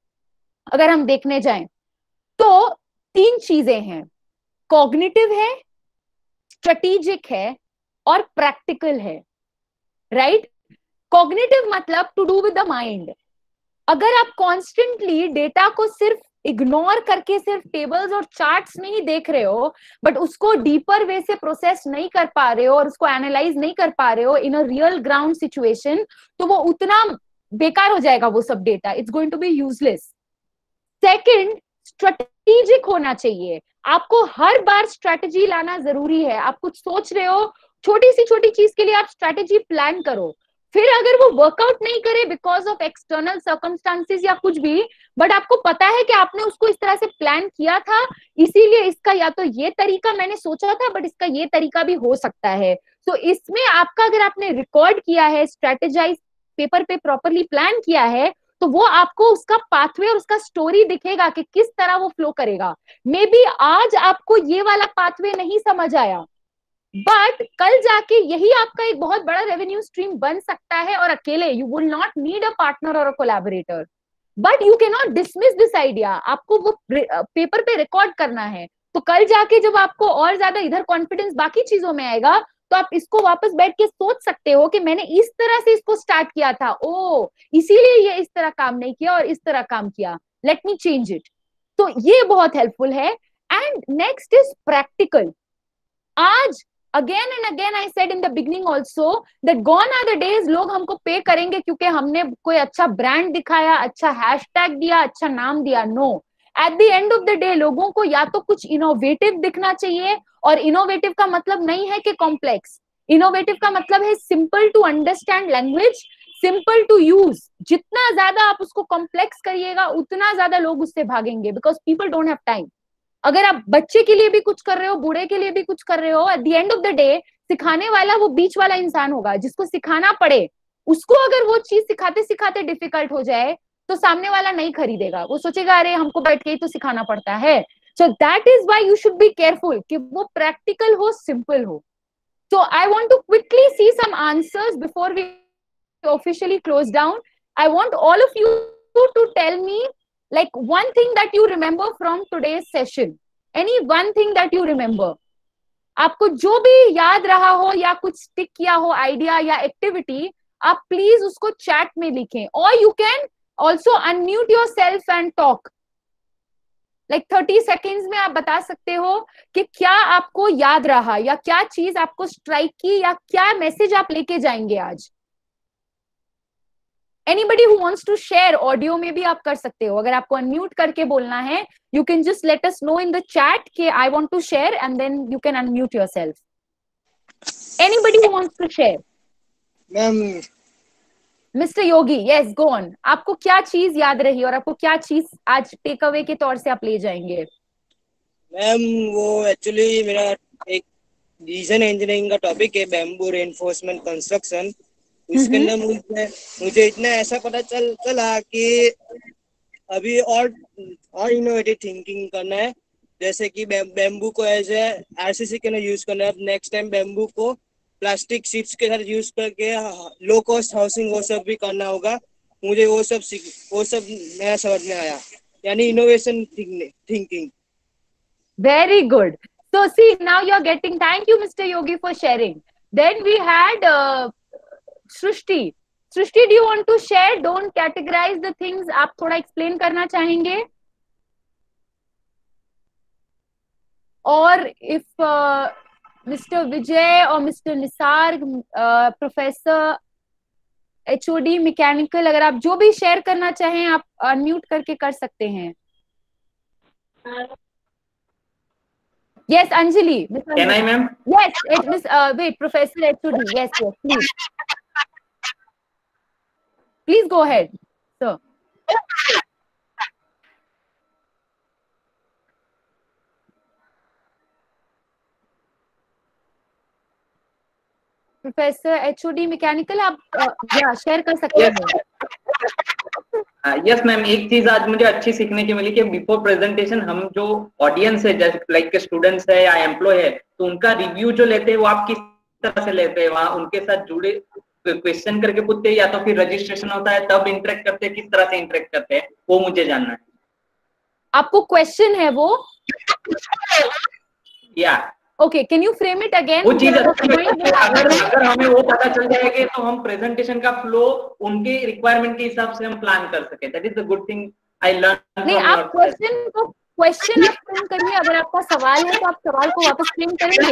अगर हम देखने जाएं तो तीन चीजें हैं, कॉग्निटिव है, स्ट्रेटेजिक है और प्रैक्टिकल है, राइट। कॉग्निटिव मतलब to do with the mind, अगर आप कॉन्स्टेंटली डेटा को सिर्फ इग्नोर करके सिर्फ टेबल्स और चार्ट्स में ही देख रहे हो, बट उसको डीपर वे से प्रोसेस नहीं कर पा रहे हो और उसको एनालाइज नहीं कर पा रहे हो in a real ground situation, तो वो उतना बेकार हो जाएगा वो सब data, it's going to be useless. Second, strategic होना चाहिए। आपको हर बार स्ट्रेटेजी लाना जरूरी है। आप कुछ सोच रहे हो, छोटी सी छोटी चीज के लिए आप स्ट्रेटेजी प्लान करो, फिर अगर वो वर्कआउट नहीं करे बिकॉज ऑफ एक्सटर्नल सर्कमस्टांसेस या कुछ भी, बट आपको पता है कि आपने उसको इस तरह से प्लान किया था, इसीलिए इसका या तो ये तरीका मैंने सोचा था बट इसका ये तरीका भी हो सकता है। तो so, इसमें आपका अगर आपने रिकॉर्ड किया है, स्ट्रेटेजाइज पेपर पे प्रॉपरली प्लान किया है, तो वो आपको उसका पाथवे और उसका स्टोरी दिखेगा कि किस तरह वो फ्लो करेगा। मे बी आज आपको ये वाला पाथवे नहीं समझ आया, बट कल जाके यही आपका एक बहुत बड़ा रेवेन्यू स्ट्रीम बन सकता है, और अकेले you will not need a partner और a collaborator, but you cannot नॉट डिसमिस दिस आइडिया। आपको वो पेपर पे रिकॉर्ड करना है, तो कल जाके जब आपको और ज्यादा इधर कॉन्फिडेंस बाकी चीजों में आएगा, तो आप इसको वापस बैठ के सोच सकते हो कि मैंने इस तरह से इसको स्टार्ट किया था, ओ इसीलिए ये इस तरह काम नहीं किया और इस तरह काम किया, लेट मी चेंज इट। तो ये बहुत हेल्पफुल है। And next is practical. आज again and again I said in the beginning also that gone are the days लोग हमको पे करेंगे क्योंकि हमने कोई अच्छा ब्रांड दिखाया, अच्छा हैशटैग दिया, अच्छा नाम दिया। No, at the end of the day लोगों को या तो कुछ इनोवेटिव दिखना चाहिए, और इनोवेटिव का मतलब नहीं है कि कॉम्प्लेक्स, इनोवेटिव का मतलब है simple to understand language, simple to use. जितना ज्यादा आप उसको कॉम्प्लेक्स करिएगा उतना ज्यादा लोग उससे भागेंगे, because people don't have time. अगर आप बच्चे के लिए भी कुछ कर रहे हो, बूढ़े के लिए भी कुछ कर रहे हो, at the end of the day सिखाने वाला वो बीच वाला इंसान होगा जिसको सिखाना पड़े। उसको अगर वो चीज सिखाते सिखाते डिफिकल्ट हो जाए तो सामने वाला नहीं खरीदेगा, वो सोचेगा अरे हमको बैठ के ही तो सिखाना पड़ता है। So that is why you should be careful कि वो प्रैक्टिकल हो, सिंपल हो। So I want to quickly see some answers before we officially close down. I want all of you to tell me like one thing that you remember from today's session, any one thing that you remember, आपको जो भी याद रहा हो या कुछ stick किया हो आइडिया या एक्टिविटी, आप प्लीज उसको चैट में लिखें, और you can also unmute yourself and talk like thirty seconds में। आप बता सकते हो कि क्या आपको याद रहा या क्या चीज आपको स्ट्राइक की या क्या मैसेज आप लेके जाएंगे आज। Anybody who wants to share, audio में भी आप कर सकते हो। अगर आपको अनम्यूट करके बोलना है, you can just let us know in the chat कि I want to share, and then you can unmute yourself. Anybody who wants to share? Ma'am, mister Yogi, yes, go on. आपको क्या चीज याद रही और आपको क्या चीज आज टेक अवे के तौर से आप ले जाएंगे? मैम वो एक्चुअली मेरा एक डिजाइन इंजीनियरिंग का टॉपिक है, बैम्बू रेनफोर्समेंट कंस्ट्रक्शन। उसके अंदर मुझे मुझे इतना ऐसा पता चल चला कि अभी और और इनोवेटिव थिंकिंग करना है, जैसे कि बैम्बू को एज ए आरसीसी के अंदर यूज करना है। नेक्स्ट टाइम बैम्बू को प्लास्टिक शीट्स के साथ यूज करके लो कॉस्ट हाउसिंग वो सब भी करना होगा। मुझे वो सब वो सब नया समझ में आया, यानी innovation thinking. Very good. So see, now you're getting, thank you Mister Yogi for sharing. Then we had uh, Srishti. Srishti, do you want to share? Don't categorize the things. आप थोड़ा explain करना चाहेंगे? और if uh, Mister Vijay or Mister Nisar, uh, Professor H O D Mechanical, अगर आप जो भी share करना चाहें आप unmute करके कर सकते हैं। Yes, Anjali. Can I, ma'am? Yes, it, Miss, uh, wait, Professor H O D. Yes, yes, please. Please go ahead, sir. Professor HOD mechanical, आप या शेयर कर सकते हैं। यस मैम, एक चीज आज मुझे अच्छी सीखने की मिली कि बिफोर प्रेजेंटेशन हम जो ऑडियंस है, जैसे लाइक के स्टूडेंट्स है या एम्प्लॉय है, तो उनका रिव्यू जो लेते हैं वो आप किस तरह से लेते हैं, वहाँ उनके साथ जुड़े क्वेश्चन करके पूछते हैं या तो फिर रजिस्ट्रेशन होता है तब इंटरेक्ट करते हैं, किस तरह से इंटरेक्ट करते हैं वो मुझे जानना है। आपको क्वेश्चन है वो? या okay, can you frame it again? वो चीज अगर अगर हमें वो पता चल जाएगा तो हम प्रेजेंटेशन का फ्लो उनके रिक्वायरमेंट के हिसाब से हम प्लान कर सके। That is the good thing I learn. नहीं, आप क्वेश्चन को क्वेश्चन आप फ्रेम करिए। अगर आपका सवाल है तो आप सवाल को वापस फ्रेम करेंगे।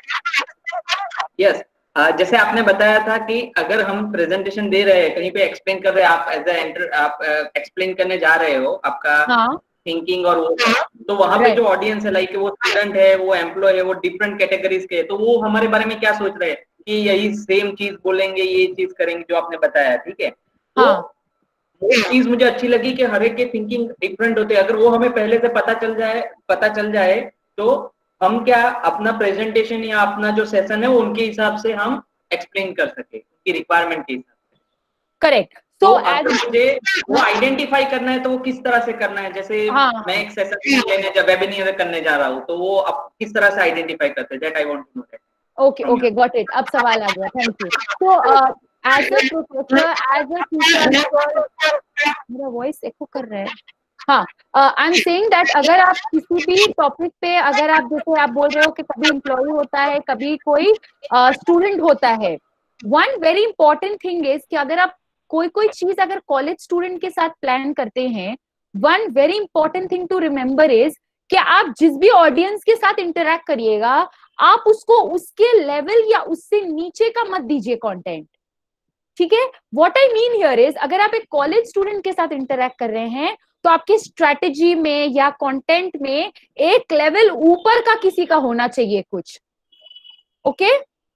Yes yes. uh, जैसे आपने बताया था कि अगर हम प्रेजेंटेशन दे रहे हैं, कहीं पे एक्सप्लेन कर रहे हैं, आप एज एंटर आप एक्सप्लेन uh, करने जा रहे हो आपका हाँ. थिंकिंग और वो, तो वहां पे जो ऑडियंस है, लाइक वो स्टूडेंट है, वो एम्प्लॉय है, वो डिफरेंट कैटेगरीज के, तो वो हमारे बारे में क्या सोच रहे हैं कि यही सेम चीज बोलेंगे, ये चीज करेंगे जो आपने बताया, ठीक है। हाँ. तो वो चीज मुझे अच्छी लगी कि हर एक के थिंकिंग डिफरेंट होते हैं। अगर वो हमें पहले से पता चल जाए पता चल जाए तो हम क्या अपना प्रेजेंटेशन या अपना जो सेशन है वो उनके हिसाब से हम एक्सप्लेन कर सके, उनकी रिक्वायरमेंट के हिसाब से। करेक्ट। तो अगर मुझे वो आइडेंटिफाई करना है तो वो किस तरह से करना है? जैसे हाँ, मैं एक सेशन लेने जब वेबिनार करने जा रहा हूँ तो वो अब किस तरह से आइडेंटिफाई करते हैं? That I want to know that. Okay okay, got it. अब सवाल आ गया, थैंक यू। तो as a professor, as a teacher, मेरा वॉइस एको कर रहा है। हाँ, आई एम सेइंग दैट अगर आप किसी भी टॉपिक पे, अगर आप जैसे आप बोल रहे हो कि कभी एम्प्लॉय होता है, कभी कोई स्टूडेंट uh, होता है, one very important thing is कि अगर आप कोई कोई चीज अगर कॉलेज स्टूडेंट के साथ प्लान करते हैं, one very important thing to remember is कि आप जिस भी ऑडियंस के साथ इंटरेक्ट करिएगा, आप उसको उसके लेवल या उससे नीचे का मत दीजिए कंटेंट, ठीक है। What I mean here is, अगर आप एक कॉलेज स्टूडेंट के साथ इंटरेक्ट कर रहे हैं तो आपके स्ट्रेटेजी में या कंटेंट में एक लेवल ऊपर का किसी का होना चाहिए कुछ, ओके।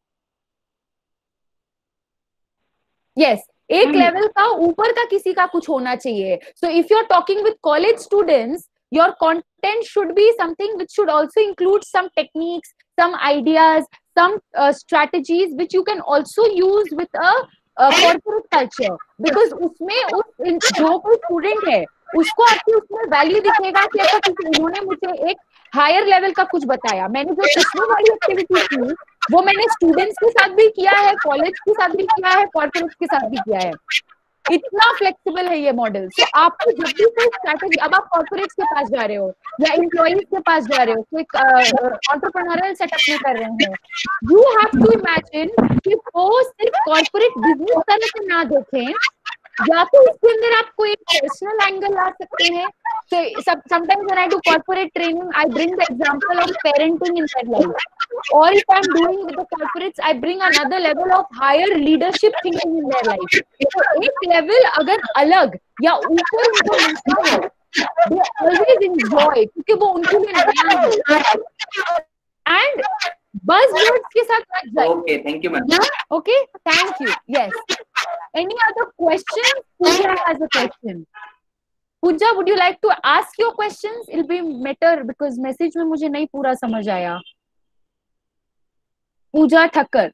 यस, एक लेवल का ऊपर का किसी का कुछ होना चाहिए। So if you are talking with college students, your content should be something which should also include some techniques, some ideas, some uh, strategies which you can also use with a, a corporate culture, because उसमें उस जो कोई student है उसको आपकी उसमें value दिखेगा कि ऐसा कुछ उन्होंने मुझे एक हायर लेवल का कुछ बताया। मैंने जो सीखने वाली एक्टिविटी की वो मैंने स्टूडेंट्स के साथ भी किया है, कॉलेज के साथ भी किया है, कॉर्पोरेट के साथ भी किया है। इतना फ्लेक्सिबल है ये मॉडल। तो आपको जब भी कोई स्ट्रैटेजी, अब आप कॉर्पोरेट के पास जा रहे हो या एम्प्लॉइज के पास जा रहे हो, कोई एंटरप्रेन्योरियल सेटअप में कर रहे हैं, यू हैव टू इमेजिन कि वो सिर्फ कॉर्पोरेट बिजनेस तरह से ना देखें, या तो उसके अंदर आप कोई पर्सनल एंगल ला सकते हैं। So sometimes when I do corporate training, I bring the example of parenting in their life. Or if I'm doing with the corporates, I bring another level of higher leadership thinking in their life. So एक level अगर अलग या ऊपर उनको मिलता है, they always enjoy क्योंकि वो उनके लिए नया है। And buzzwords के साथ मत जाइए। Okay, thank you, ma'am. Okay, thank you. Yes. Any other question? Pooja has a question. Pooja, would you like to ask your questions? It'll be better because message में मुझे नहीं पूरा समझ आया। Pooja Thakkar.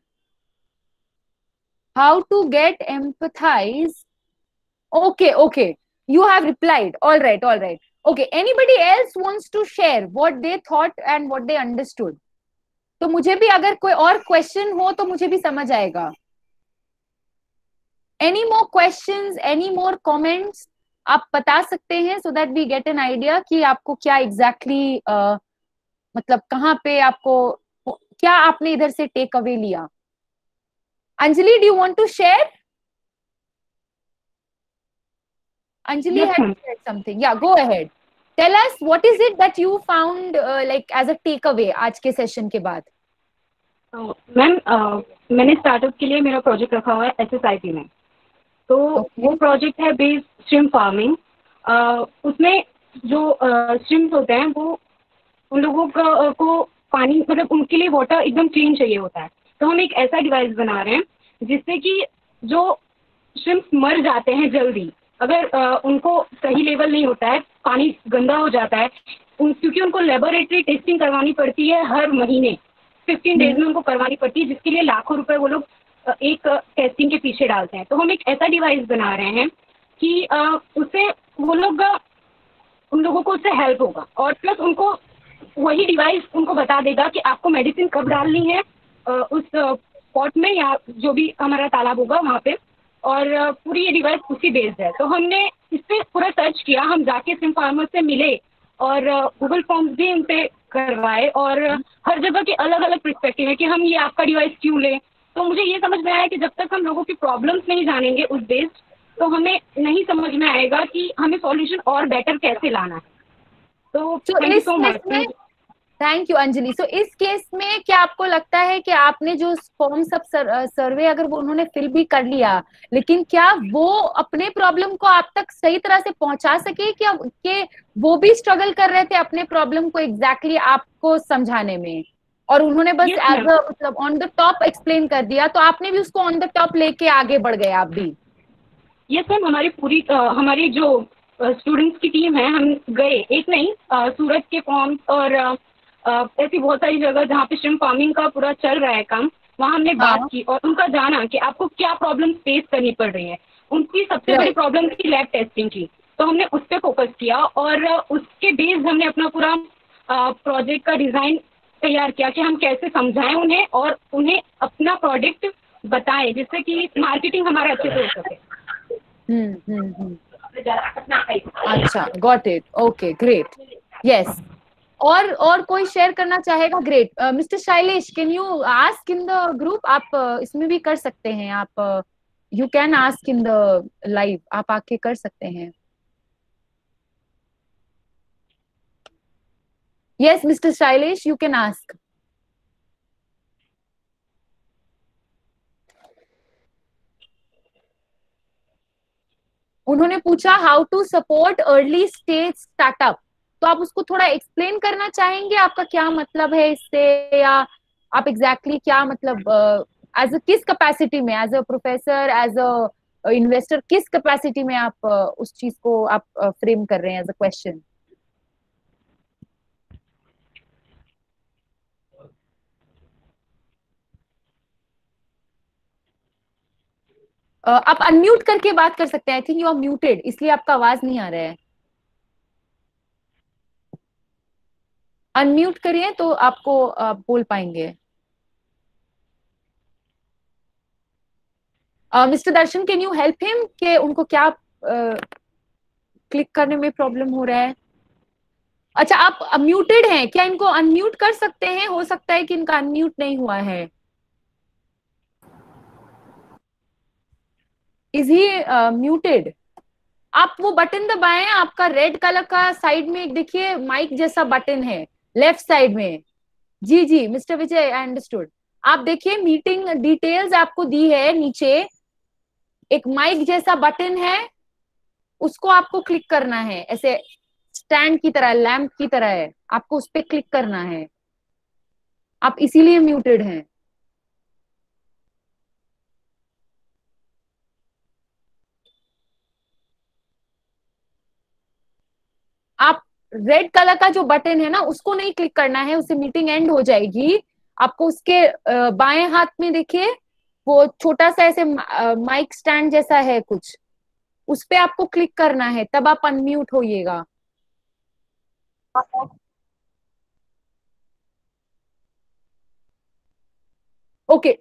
How to get empathize? Okay, okay. You have replied. All right, all right. Okay. Anybody else wants to share what they thought and what they understood? तो मुझे भी अगर कोई और question हो तो मुझे भी समझ आएगा। Any more questions? Any more comments? आप बता सकते हैं so that we get an idea कि आपको क्या exactly uh, मतलब कहाँ पे आपको क्या आपने इधर से टेक अवे लिया। Anjali, do you want to share? Anjali yes, had said something. Yeah, go ahead. Tell us what is it that you found uh, like as a takeaway आज के सेशन के बाद। मैम uh, uh, मैंने startup के लिए मेरा project रखा हुआ है एस एस आई पी में। तो okay. वो प्रोजेक्ट है बेस्ड श्रिम्प फार्मिंग। उसमें जो श्रिम्प होते हैं वो उन लोगों का को पानी मतलब उनके लिए वाटर एकदम क्लीन चाहिए होता है। तो हम एक ऐसा डिवाइस बना रहे हैं जिससे कि जो श्रिम्प मर जाते हैं जल्दी, अगर uh, उनको सही लेवल नहीं होता है, पानी गंदा हो जाता है, उन, क्योंकि उनको लेबोरेटरी टेस्टिंग करवानी पड़ती है हर महीने, फिफ्टीन डेज में उनको करवानी पड़ती है, जिसके लिए लाखों रुपए वो लोग एक टेस्टिंग के पीछे डालते हैं। तो हम एक ऐसा डिवाइस बना रहे हैं कि उससे वो लोग उन लोगों को उससे हेल्प होगा, और प्लस उनको वही डिवाइस उनको बता देगा कि आपको मेडिसिन कब डालनी है उस पॉट में या जो भी हमारा तालाब होगा वहाँ पे, और पूरी ये डिवाइस उसी बेस्ड है। तो हमने इस पर पूरा सर्च किया, हम जाके सिम फार्मर से मिले और गूगल फॉर्म्स भी उन पे करवाए और हर जगह के अलग अलग पर्सपेक्टिव है कि हम ये आपका डिवाइस क्यों लें। तो मुझे ये समझ में आया कि जब तक हम लोगों की प्रॉब्लम्स नहीं जानेंगे उस बेस्ड, तो हमें नहीं समझ में आएगा कि हमें सॉल्यूशन और बेटर कैसे लाना है। तो thank you so much. Thank you Anjali. So इस केस में क्या आपको लगता है कि आपने जो फॉर्म सब सर, सर्वे अगर वो उन्होंने फिल भी कर लिया, लेकिन क्या वो अपने प्रॉब्लम को आप तक सही तरह से पहुंचा सके, क्या कि वो भी स्ट्रगल कर रहे थे अपने प्रॉब्लम को एग्जैक्टली exactly आपको समझाने में, और उन्होंने बस yes, एज अ मतलब ऑन द टॉप एक्सप्लेन कर दिया, तो आपने भी उसको ऑन द टॉप लेके आगे बढ़ गए आप भी? यस मैम, हमारी पूरी uh, हमारी जो स्टूडेंट्स uh, की टीम है, हम गए, एक नहीं uh, सूरत के फॉर्म्स और uh, Uh, ऐसी बहुत सारी जगह जहाँ पे श्रिम्प फार्मिंग का पूरा चल रहा है काम, वहाँ हमने हाँ. बात की और उनका जाना कि आपको क्या प्रॉब्लम फेस करनी पड़ रही है। उनकी सबसे बड़ी प्रॉब्लम थी लैब टेस्टिंग की, तो हमने उस पर फोकस किया और उसके बेस्ड हमने अपना पूरा प्रोजेक्ट का डिजाइन तैयार किया कि हम कैसे समझाएं उन्हें और उन्हें अपना प्रोडक्ट बताएं जिससे कि मार्केटिंग हमारा अच्छे से हो सके। हम्म हम्म हम्म अच्छा, got it, okay, great, yes. और और कोई शेयर करना चाहेगा? Great. Mister Shailesh, can you ask in the group? आप uh, इसमें भी कर सकते हैं, आप you can ask in the live, आप आके कर सकते हैं। Yes mister Shailesh, you can ask. उन्होंने पूछा how to support early stage startup, तो आप उसको थोड़ा एक्सप्लेन करना चाहेंगे, आपका क्या मतलब है इससे, या आप एग्जैक्टली exactly क्या मतलब एज uh, किस कैपेसिटी में, as a professor, as an investor, किस कैपेसिटी में आप uh, उस चीज को आप फ्रेम uh, कर रहे हैं एज अ क्वेश्चन? आप अनम्यूट करके बात कर सकते हैं। I think you are muted, इसलिए आपका आवाज नहीं आ रहा है। अनम्यूट करिए तो आपको आप बोल पाएंगे। Mister Darshan, can you help him कि उनको क्या क्लिक uh, करने में प्रॉब्लम हो रहा है? अच्छा, आप म्यूटेड हैं क्या? इनको अनम्यूट कर सकते हैं? हो सकता है कि इनका अनम्यूट नहीं हुआ है। Is he muted? आप वो बटन दबाएं, आपका रेड कलर का साइड में एक देखिए माइक जैसा बटन है लेफ्ट साइड में। जी जी मिस्टर विजय, आई अंडरस्टूड। आप देखिए मीटिंग डिटेल्स आपको दी है, नीचे एक माइक जैसा बटन है, उसको आपको क्लिक करना है, ऐसे स्टैंड की तरह, लैंप की तरह है, आपको उस पर क्लिक करना है। आप इसीलिए म्यूटेड हैं। आप रेड कलर का जो बटन है ना, उसको नहीं क्लिक करना है, उससे मीटिंग एंड हो जाएगी। आपको उसके बाएं हाथ में देखिए वो छोटा सा ऐसे माइक स्टैंड जैसा है कुछ, उस पे आपको क्लिक करना है, तब आप अनम्यूट होइएगा। ओके,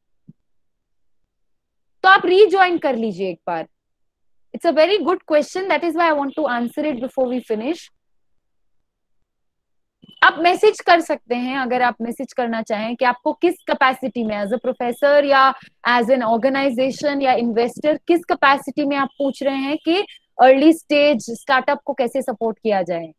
तो आप रीज्वाइन कर लीजिए एक बार। It's a very good question, that is why I want to answer it before we finish. आप मैसेज कर सकते हैं अगर आप मैसेज करना चाहें कि आपको किस कैपेसिटी में, एज अ प्रोफेसर या एज एन ऑर्गेनाइजेशन या इन्वेस्टर, किस कैपेसिटी में आप पूछ रहे हैं कि अर्ली स्टेज स्टार्टअप को कैसे सपोर्ट किया जाए।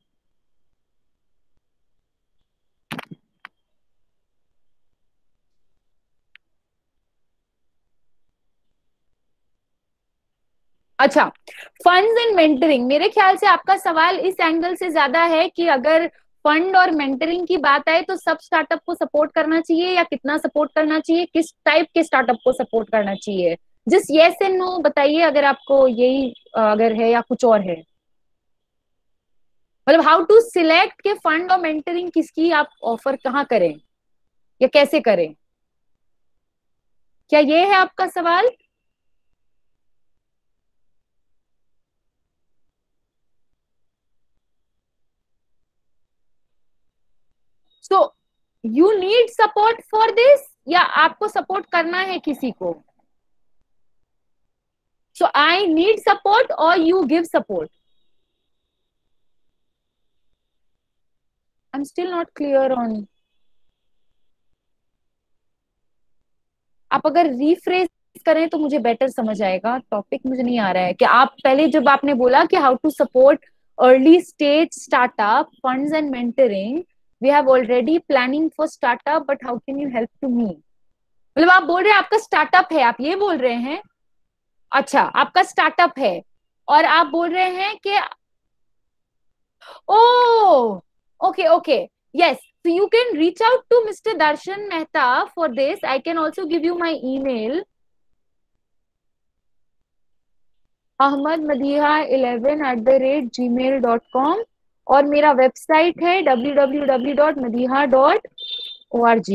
अच्छा, फंड्स एंड मेंटरिंग, मेरे ख्याल से आपका सवाल इस एंगल से ज्यादा है कि अगर फंड और मेंटरिंग की बात आए तो सब स्टार्टअप को सपोर्ट करना चाहिए या कितना सपोर्ट करना चाहिए, किस टाइप के स्टार्टअप को सपोर्ट करना चाहिए। जिस यस एंड नो बताइए अगर आपको यही अगर है या कुछ और है। मतलब हाउ टू सिलेक्ट के फंड और मेंटरिंग किसकी आप ऑफर कहाँ करें या कैसे करें, क्या ये है आपका सवाल? So you need support for this, या आपको सपोर्ट करना है किसी को? सो आई नीड सपोर्ट और you give support. I'm still not clear on. आप अगर रिफ्रेश करें तो मुझे बेटर समझ आएगा. टॉपिक मुझे नहीं आ रहा है कि आप पहले जब आपने बोला कि how to support early stage startup funds and mentoring, we have already planning for startup but how can you help to me. मतलब आप बोल रहे हैं आपका स्टार्टअप है, आप ये बोल रहे हैं. अच्छा, आपका स्टार्टअप है और आप बोल रहे हैं कि oh okay okay yes, so you can reach out to Mister Darshan Mehta for this. I can also give you my email, ahmadmadiha eleven at the rate gmail dot com, और मेरा website है w w w dot madiha dot org.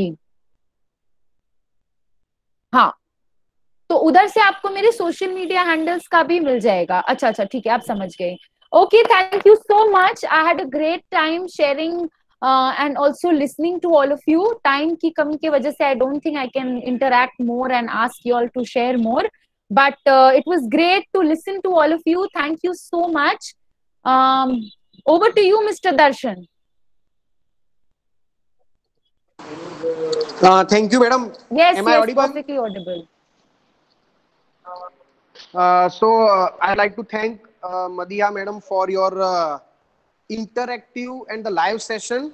हाँ, तो उधर से आपको मेरे social media handles का भी मिल जाएगा. अच्छा अच्छा ठीक है, आप समझ गए. Okay, thank you so much. I had a great time sharing uh, and also listening to all of you. Time की कमी की वजह से I don't think I can interact more and ask you all to share more. But uh, it was great to listen to all of you. Thank you so much. Um, over to you, Mister Darshan. Uh, thank you, madam. Yes, Am yes, I audible? perfectly audible. Uh, so uh, I'd like to thank uh, Madiha madam for your uh, interactive and the live session.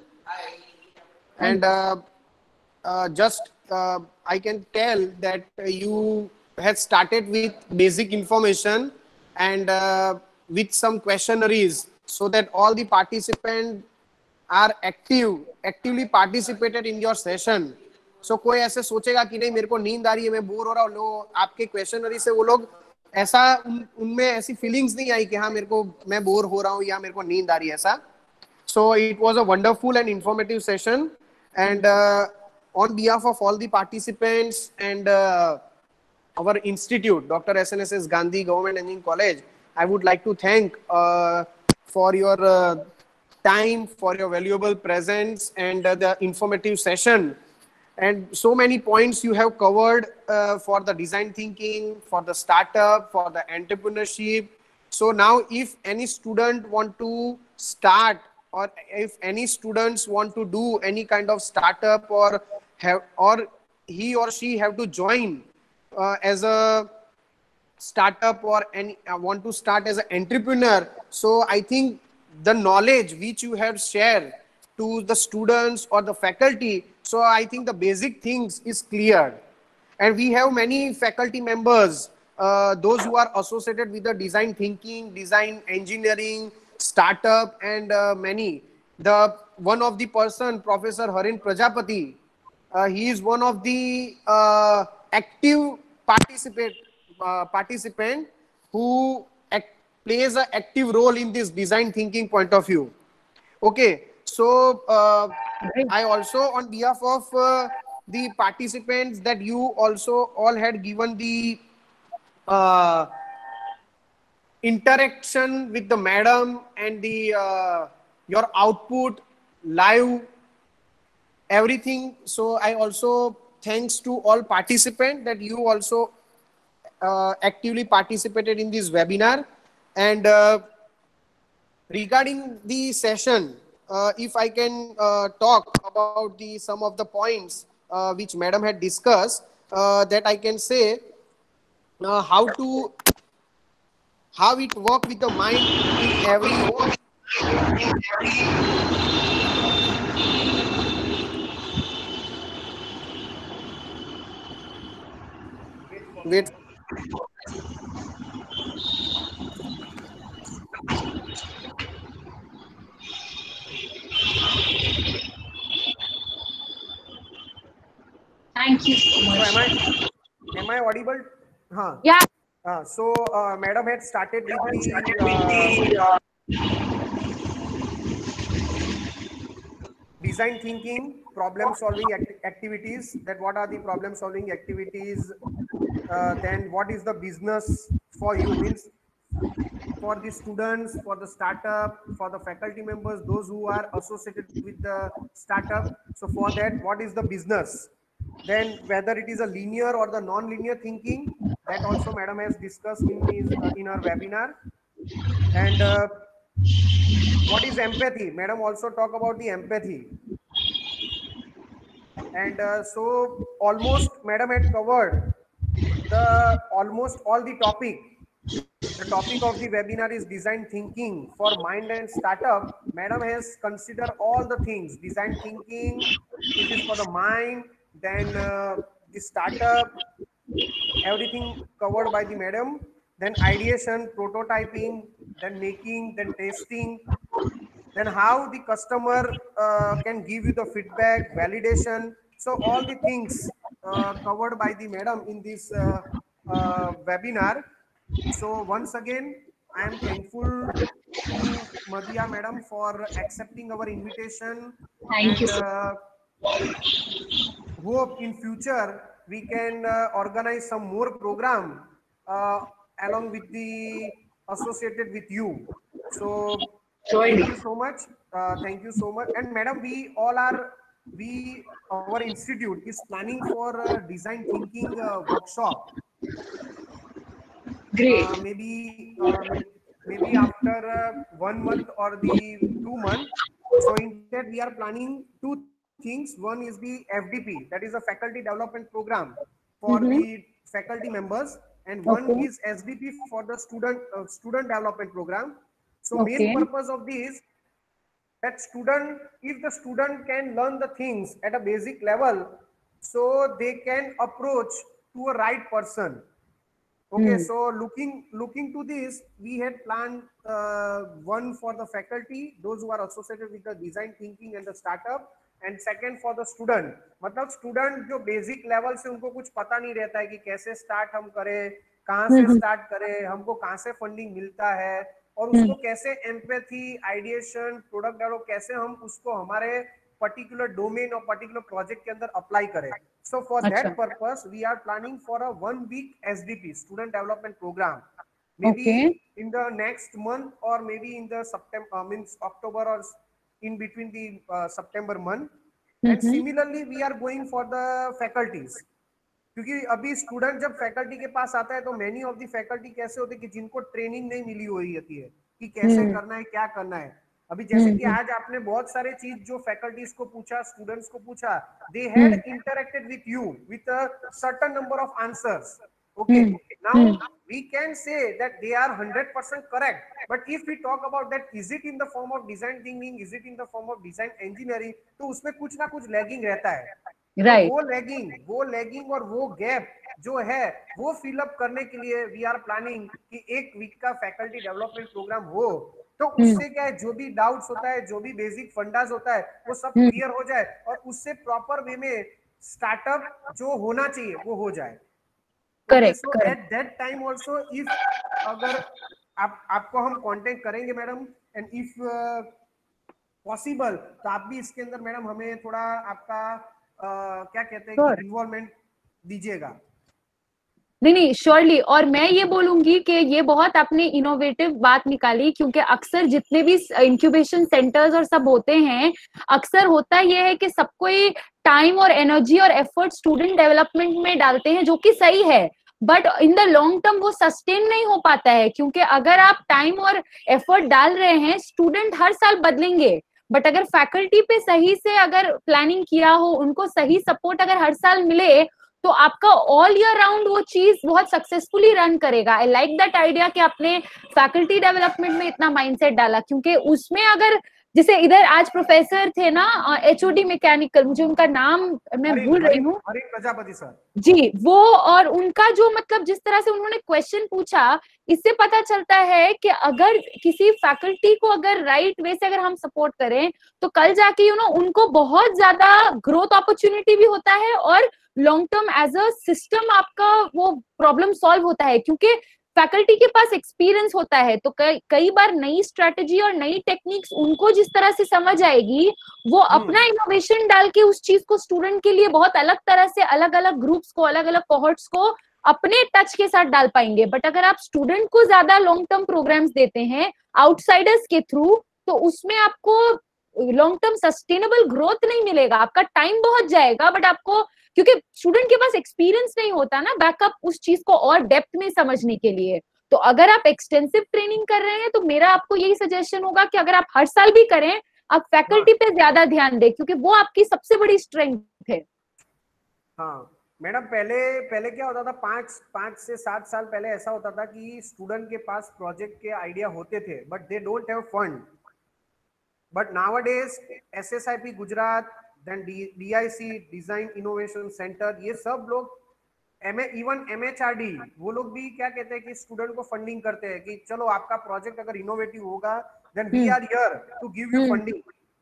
And uh, uh, just uh, I can tell that you had started with basic information and uh, with some questionnaires so that all the participants are active, actively participated in your session. So कोई ऐसे सोचेगा कि नहीं मेरे को नींद आ रही है, मैं बोर हो रहा हूँ, लो आपके क्वेश्चनरी से वो लोग ऐसा उन, उनमें ऐसी फीलिंग्स नहीं आई कि हाँ मेरे को मैं बोर हो रहा हूँ या मेरे को नींद आ रही है ऐसा. So it was a wonderful and informative session, and uh, on behalf of all the participants and uh, our institute, Doctor S N S S Gandhi Government Engineering College, I would like to thank uh, for your uh, time, for your valuable presence and uh, the informative session. And so many points you have covered uh, for the design thinking, for the startup, for the entrepreneurship. So now if any student want to start, or if any students want to do any kind of startup, or have, or he or she have to join uh, as a startup, or any uh, want to start as an entrepreneur. So I think the knowledge which you have shared to the students or the faculty, so I think the basic things is clear. And we have many faculty members, uh, those who are associated with the design thinking, design engineering, startup, and uh, many. The one of the person, Professor Harin Prajapati, uh, he is one of the uh, active participate uh, participant who act, plays an active role in this design thinking point of view. Okay, so uh, I also, on behalf of uh, the participants, that you also all had given the uh, interaction with the madam and the uh, your output live everything. So I also thanks to all participants that you also uh, actively participated in this webinar. And uh, regarding the session, uh, if I can uh, talk about the some of the points uh, which madam had discussed, uh, that I can say uh, how to how it work with the mind in every wait Thank you so much. So am I am I audible? Huh. Yeah. Uh, so uh, madam had started with the uh, design thinking, problem solving act activities, that what are the problem solving activities, uh, then what is the business for you, means for the students, for the startup, for the faculty members, those who are associated with the startup. So for that, what is the business? Then whether it is a linear or the non-linear thinking, that also madam has discussed in his uh, in our webinar. And uh, what is empathy? Madam also talk about the empathy. And uh, so almost Madam had covered the almost all the topic. The topic of the webinar is design thinking for mind and startup. Madam has considered all the things. Design thinking, it is for the mind, then uh, the startup, everything covered by the madam. Then ideation, prototyping, then making, then testing, then how the customer uh, can give you the feedback, validation. So all the things uh, covered by the madam in this uh, uh, webinar. So once again, I am thankful to Madhya madam for accepting our invitation. Thank and, you. So uh, hope in future we can uh, organize some more program uh, along with the associated with you. So thank you so much. Uh, thank you so much. And madam, we all are, we, our institute is planning for a design thinking uh, workshop. Great. Uh, maybe, uh, maybe after uh, one month or the two months. So in that we are planning two things. One is the F D P, that is a faculty development program for mm-hmm. the faculty members, and one okay. is S D P for the student uh, student development program. So okay. main purpose of this, that student, if the student can learn the things at a basic level, so they can approach to a right person. Okay, mm. so looking looking to this, we had planned uh, one for the faculty, those who are associated with the design thinking and the startup, and second for the student. मतलब student जो basic level से उनको कुछ पता नहीं रहता है कि कैसे start हम करें, कहाँ से start करें, हमको कहाँ से funding मिलता है, और उसको कैसे empathy, ideation, product develop, कैसे हम उसको हमारे particular domain और particular project के अंदर apply करें. So for that purpose, we are planning for a one week S D P, student development program. Maybe okay. in the next month or maybe in the September, uh, means October or in between the uh, September month. Mm-hmm. And similarly, we are going for the faculties. क्योंकि अभी student जब faculty के पास आता है तो many of the faculty कैसे होते हैं कि जिनको ट्रेनिंग नहीं मिली हुई होती है कि कैसे hmm. करना है, क्या करना है. अभी जैसे hmm. कि आज आपने बहुत सारे चीज जो फैकल्टीज को पूछा, स्टूडेंट्स को पूछा, they had interacted with you with a certain number of answers. Okay, hmm. now hmm. we can say that they are one hundred percent correct. But if we talk about that, is it in the form of design thinking, is it in the form of design engineering, तो उसमें कुछ ना कुछ lagging रहता है. Right. वो lagging वो lagging और वो गैप जो है वो फिल अप करने के लिए वी आर प्लानिंग कि एक वीक का फैकल्टी डेवलपमेंट प्रोग्राम हो. तो उससे क्या है, जो भी डाउट्स होता है, जो भी बेसिक फंडास होता है, वो सब क्लियर हो जाए और उससे प्रॉपर वे में स्टार्टअप जो होना चाहिए वो हो जाए. Correct. So at that time also if अगर आप आपको हम कांटेक्ट करेंगे मैडम, एंड इफ पॉसिबल तो आप भी इसके अंदर मैडम हमें थोड़ा आपका Uh, क्या कहते हैं कि इन्वॉल्वमेंट दीजिएगा. नहीं नहीं श्योरली. और मैं ये बोलूंगी कि ये बहुत आपने इनोवेटिव बात निकाली, क्योंकि अक्सर जितने भी इंक्यूबेशन सेंटर्स और सब होते हैं, अक्सर होता ये है कि सब कोई टाइम और एनर्जी और एफर्ट स्टूडेंट डेवलपमेंट में डालते हैं, जो कि सही है, but in the long term वो सस्टेन नहीं हो पाता है. क्योंकि अगर आप टाइम और एफर्ट डाल रहे हैं, स्टूडेंट हर साल बदलेंगे, बट अगर फैकल्टी पे सही से अगर प्लानिंग किया हो, उनको सही सपोर्ट अगर हर साल मिले, तो आपका ऑल ईयर राउंड वो चीज बहुत सक्सेसफुली रन करेगा. आई लाइक दैट आइडिया कि आपने फैकल्टी डेवलपमेंट में इतना माइंडसेट डाला, क्योंकि उसमें अगर जैसे इधर आज प्रोफेसर थे ना एचओडी मैकेनिकल, मुझे उनका नाम मैं भूल रही हूँ, हरीश प्रजापति सर जी, वो, और उनका जो मतलब जिस तरह से उन्होंने क्वेश्चन पूछा, इससे पता चलता है कि अगर किसी फैकल्टी को अगर राइट वे से अगर हम सपोर्ट करें, तो कल जाके यू नो उनको बहुत ज्यादा ग्रोथ अपॉर्चुनिटी भी होता है और long term as a system आपका वो प्रॉब्लम सॉल्व होता है. क्योंकि फैकल्टी के पास एक्सपीरियंस होता है, तो कई कई बार नई स्ट्रेटेजी और नई टेक्निक्स उनको जिस तरह से समझ आएगी, वो अपना इनोवेशन डाल के उस चीज को स्टूडेंट के लिए बहुत अलग तरह से अलग अलग ग्रुप्स को, अलग अलग कोहॉर्ट्स को अपने टच के साथ डाल पाएंगे. बट अगर आप स्टूडेंट को ज्यादा लॉन्ग टर्म प्रोग्राम्स देते हैं आउटसाइडर्स के थ्रू, तो उसमें आपको लॉन्ग टर्म सस्टेनेबल ग्रोथ नहीं मिलेगा. आपका टाइम बहुत जाएगा, बट आपको, क्योंकि स्टूडेंट के पास एक्सपीरियंस नहीं होता ना बैकअप उस चीज को और डेप्थ में समझने के लिए, तो अगर आप एक्सटेंसिव ट्रेनिंग कर रहे हैं तो मेरा आपको यही सजेशन होगा कि अगर आप हर साल भी करें, आप फैकल्टी पे ज्यादा ध्यान दें, क्योंकि वो आपकी सबसे बड़ी स्ट्रेंथ है। हाँ मैडम, पहले पहले क्या होता था, पांच पांच से सात साल पहले ऐसा होता था कि स्टूडेंट के पास प्रोजेक्ट के आइडिया होते थे but they don't have fund. But nowadays SSIP Gujarat, then DIC design innovation centre, ये सब लोग एम इवन एमएचआरडी, वो लोग भी क्या कहते हैं कि स्टूडेंट को फंडिंग करते हैं कि चलो आपका प्रोजेक्ट अगर इनोवेटिव होगा then we are here to give you funding.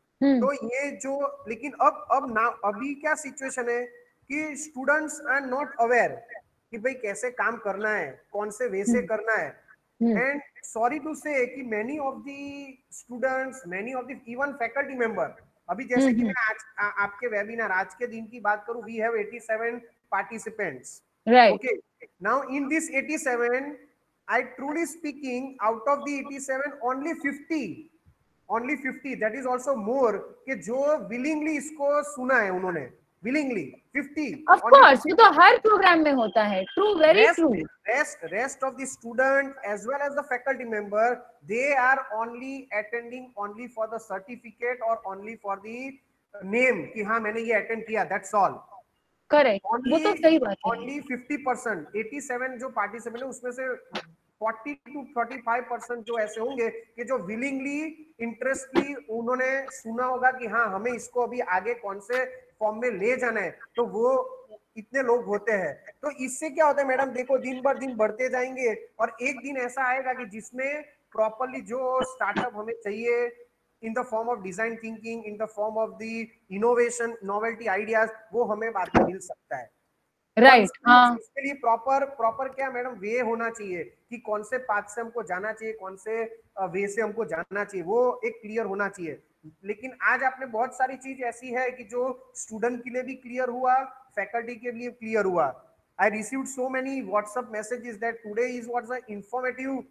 तो ये जो, लेकिन अब अब ना अभी क्या सिचुएशन है कि स्टूडेंट्स आर नॉट अवेयर कि भाई कैसे काम करना है, कौन से वे से करना है। एंड सॉरी टू से कि many of the students, many of the even faculty member, अभी जैसे कि मैं आज आ, आपके वेबिनार आज के दिन की बात करूं, we have eighty-seven participants, right? Okay, now in this eighty-seven, I truly speaking, out of the eighty-seven, only fifty, only fifty, that is also more कि जो willingly इसको सुना है उन्होंने, willingly fifty. Of course, ये तो हर प्रोग्राम में होता है. True, very rest, true. Rest, rest of the student as well as the faculty member, they are only attending only for the certificate or only for the name कि हाँ मैंने ये attend किया, that's all. करेक्ट, वो तो सही बात है. Only fifty percent, eighty-seven जो पार्टिसिपेंट है उसमें से forty to forty-five percent जो ऐसे होंगे कि जो willingly, interestly उन्होंने सुना होगा कि हाँ हमें इसको अभी आगे कौन से फॉर्म में ले जाना है, तो वो इतने लोग होते हैं. तो इससे क्या होता है मैडम, देखो दिन बर दिन बढ़ते जाएंगे और एक दिन ऐसा आएगा कि जिसमें प्रॉपरली जो स्टार्टअप हमें चाहिए in the form of design thinking, in the form of the innovation, novelty ideas, वो हमें बाद में मिल सकता है. राइट right, हाँ. इसके लिए प्रॉपर प्रॉपर क्या मैडम वे होना चाहिए कि कौन से पाथ से हमको जाना चाहिए, कौन से वे से हमको जाना चाहिए, वो एक क्लियर होना चाहिए. लेकिन आज आपने बहुत सारी चीज ऐसी है कि जो स्टूडेंट के लिए भी क्लियर हुआ, फैकल्टी के लिए क्लियर हुआ. I received so many WhatsApp messages that today is what's a informative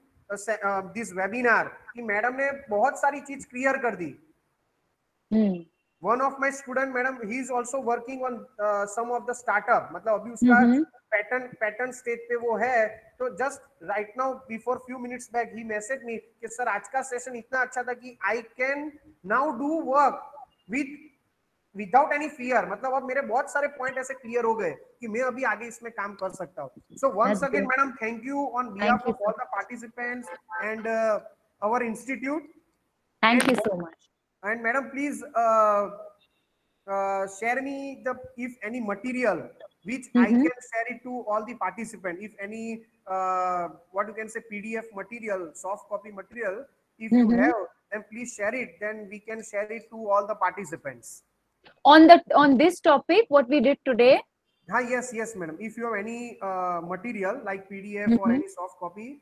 this webinar कि मैडम ने बहुत सारी चीज क्लियर कर दी. One of my student madam, he is also working on some of the startup, मतलब अभी उसका पैटर्न पैटर्न स्टेज पे वो है. तो just right now before few minutes back he message me कि सर आज का सेशन इतना अच्छा था कि I can now do work with without any fear. मतलब अब मेरे बहुत सारे पॉइंट ऐसे क्लियर हो गए कि मैं अभी आगे इसमें काम कर सकता हूँ. So once again madam, thank you on behalf of all the participants and our institute. Thank you so much. And madam, please uh, uh, share me the if any material which mm-hmm. I can share it to all the participants. If any uh, what you can say P D F material, soft copy material, if mm-hmm. you have, then please share it. Then we can share it to all the participants. On the on this topic, what we did today. Ah, yes, yes, madam. If you have any uh, material like P D F mm-hmm. or any soft copy,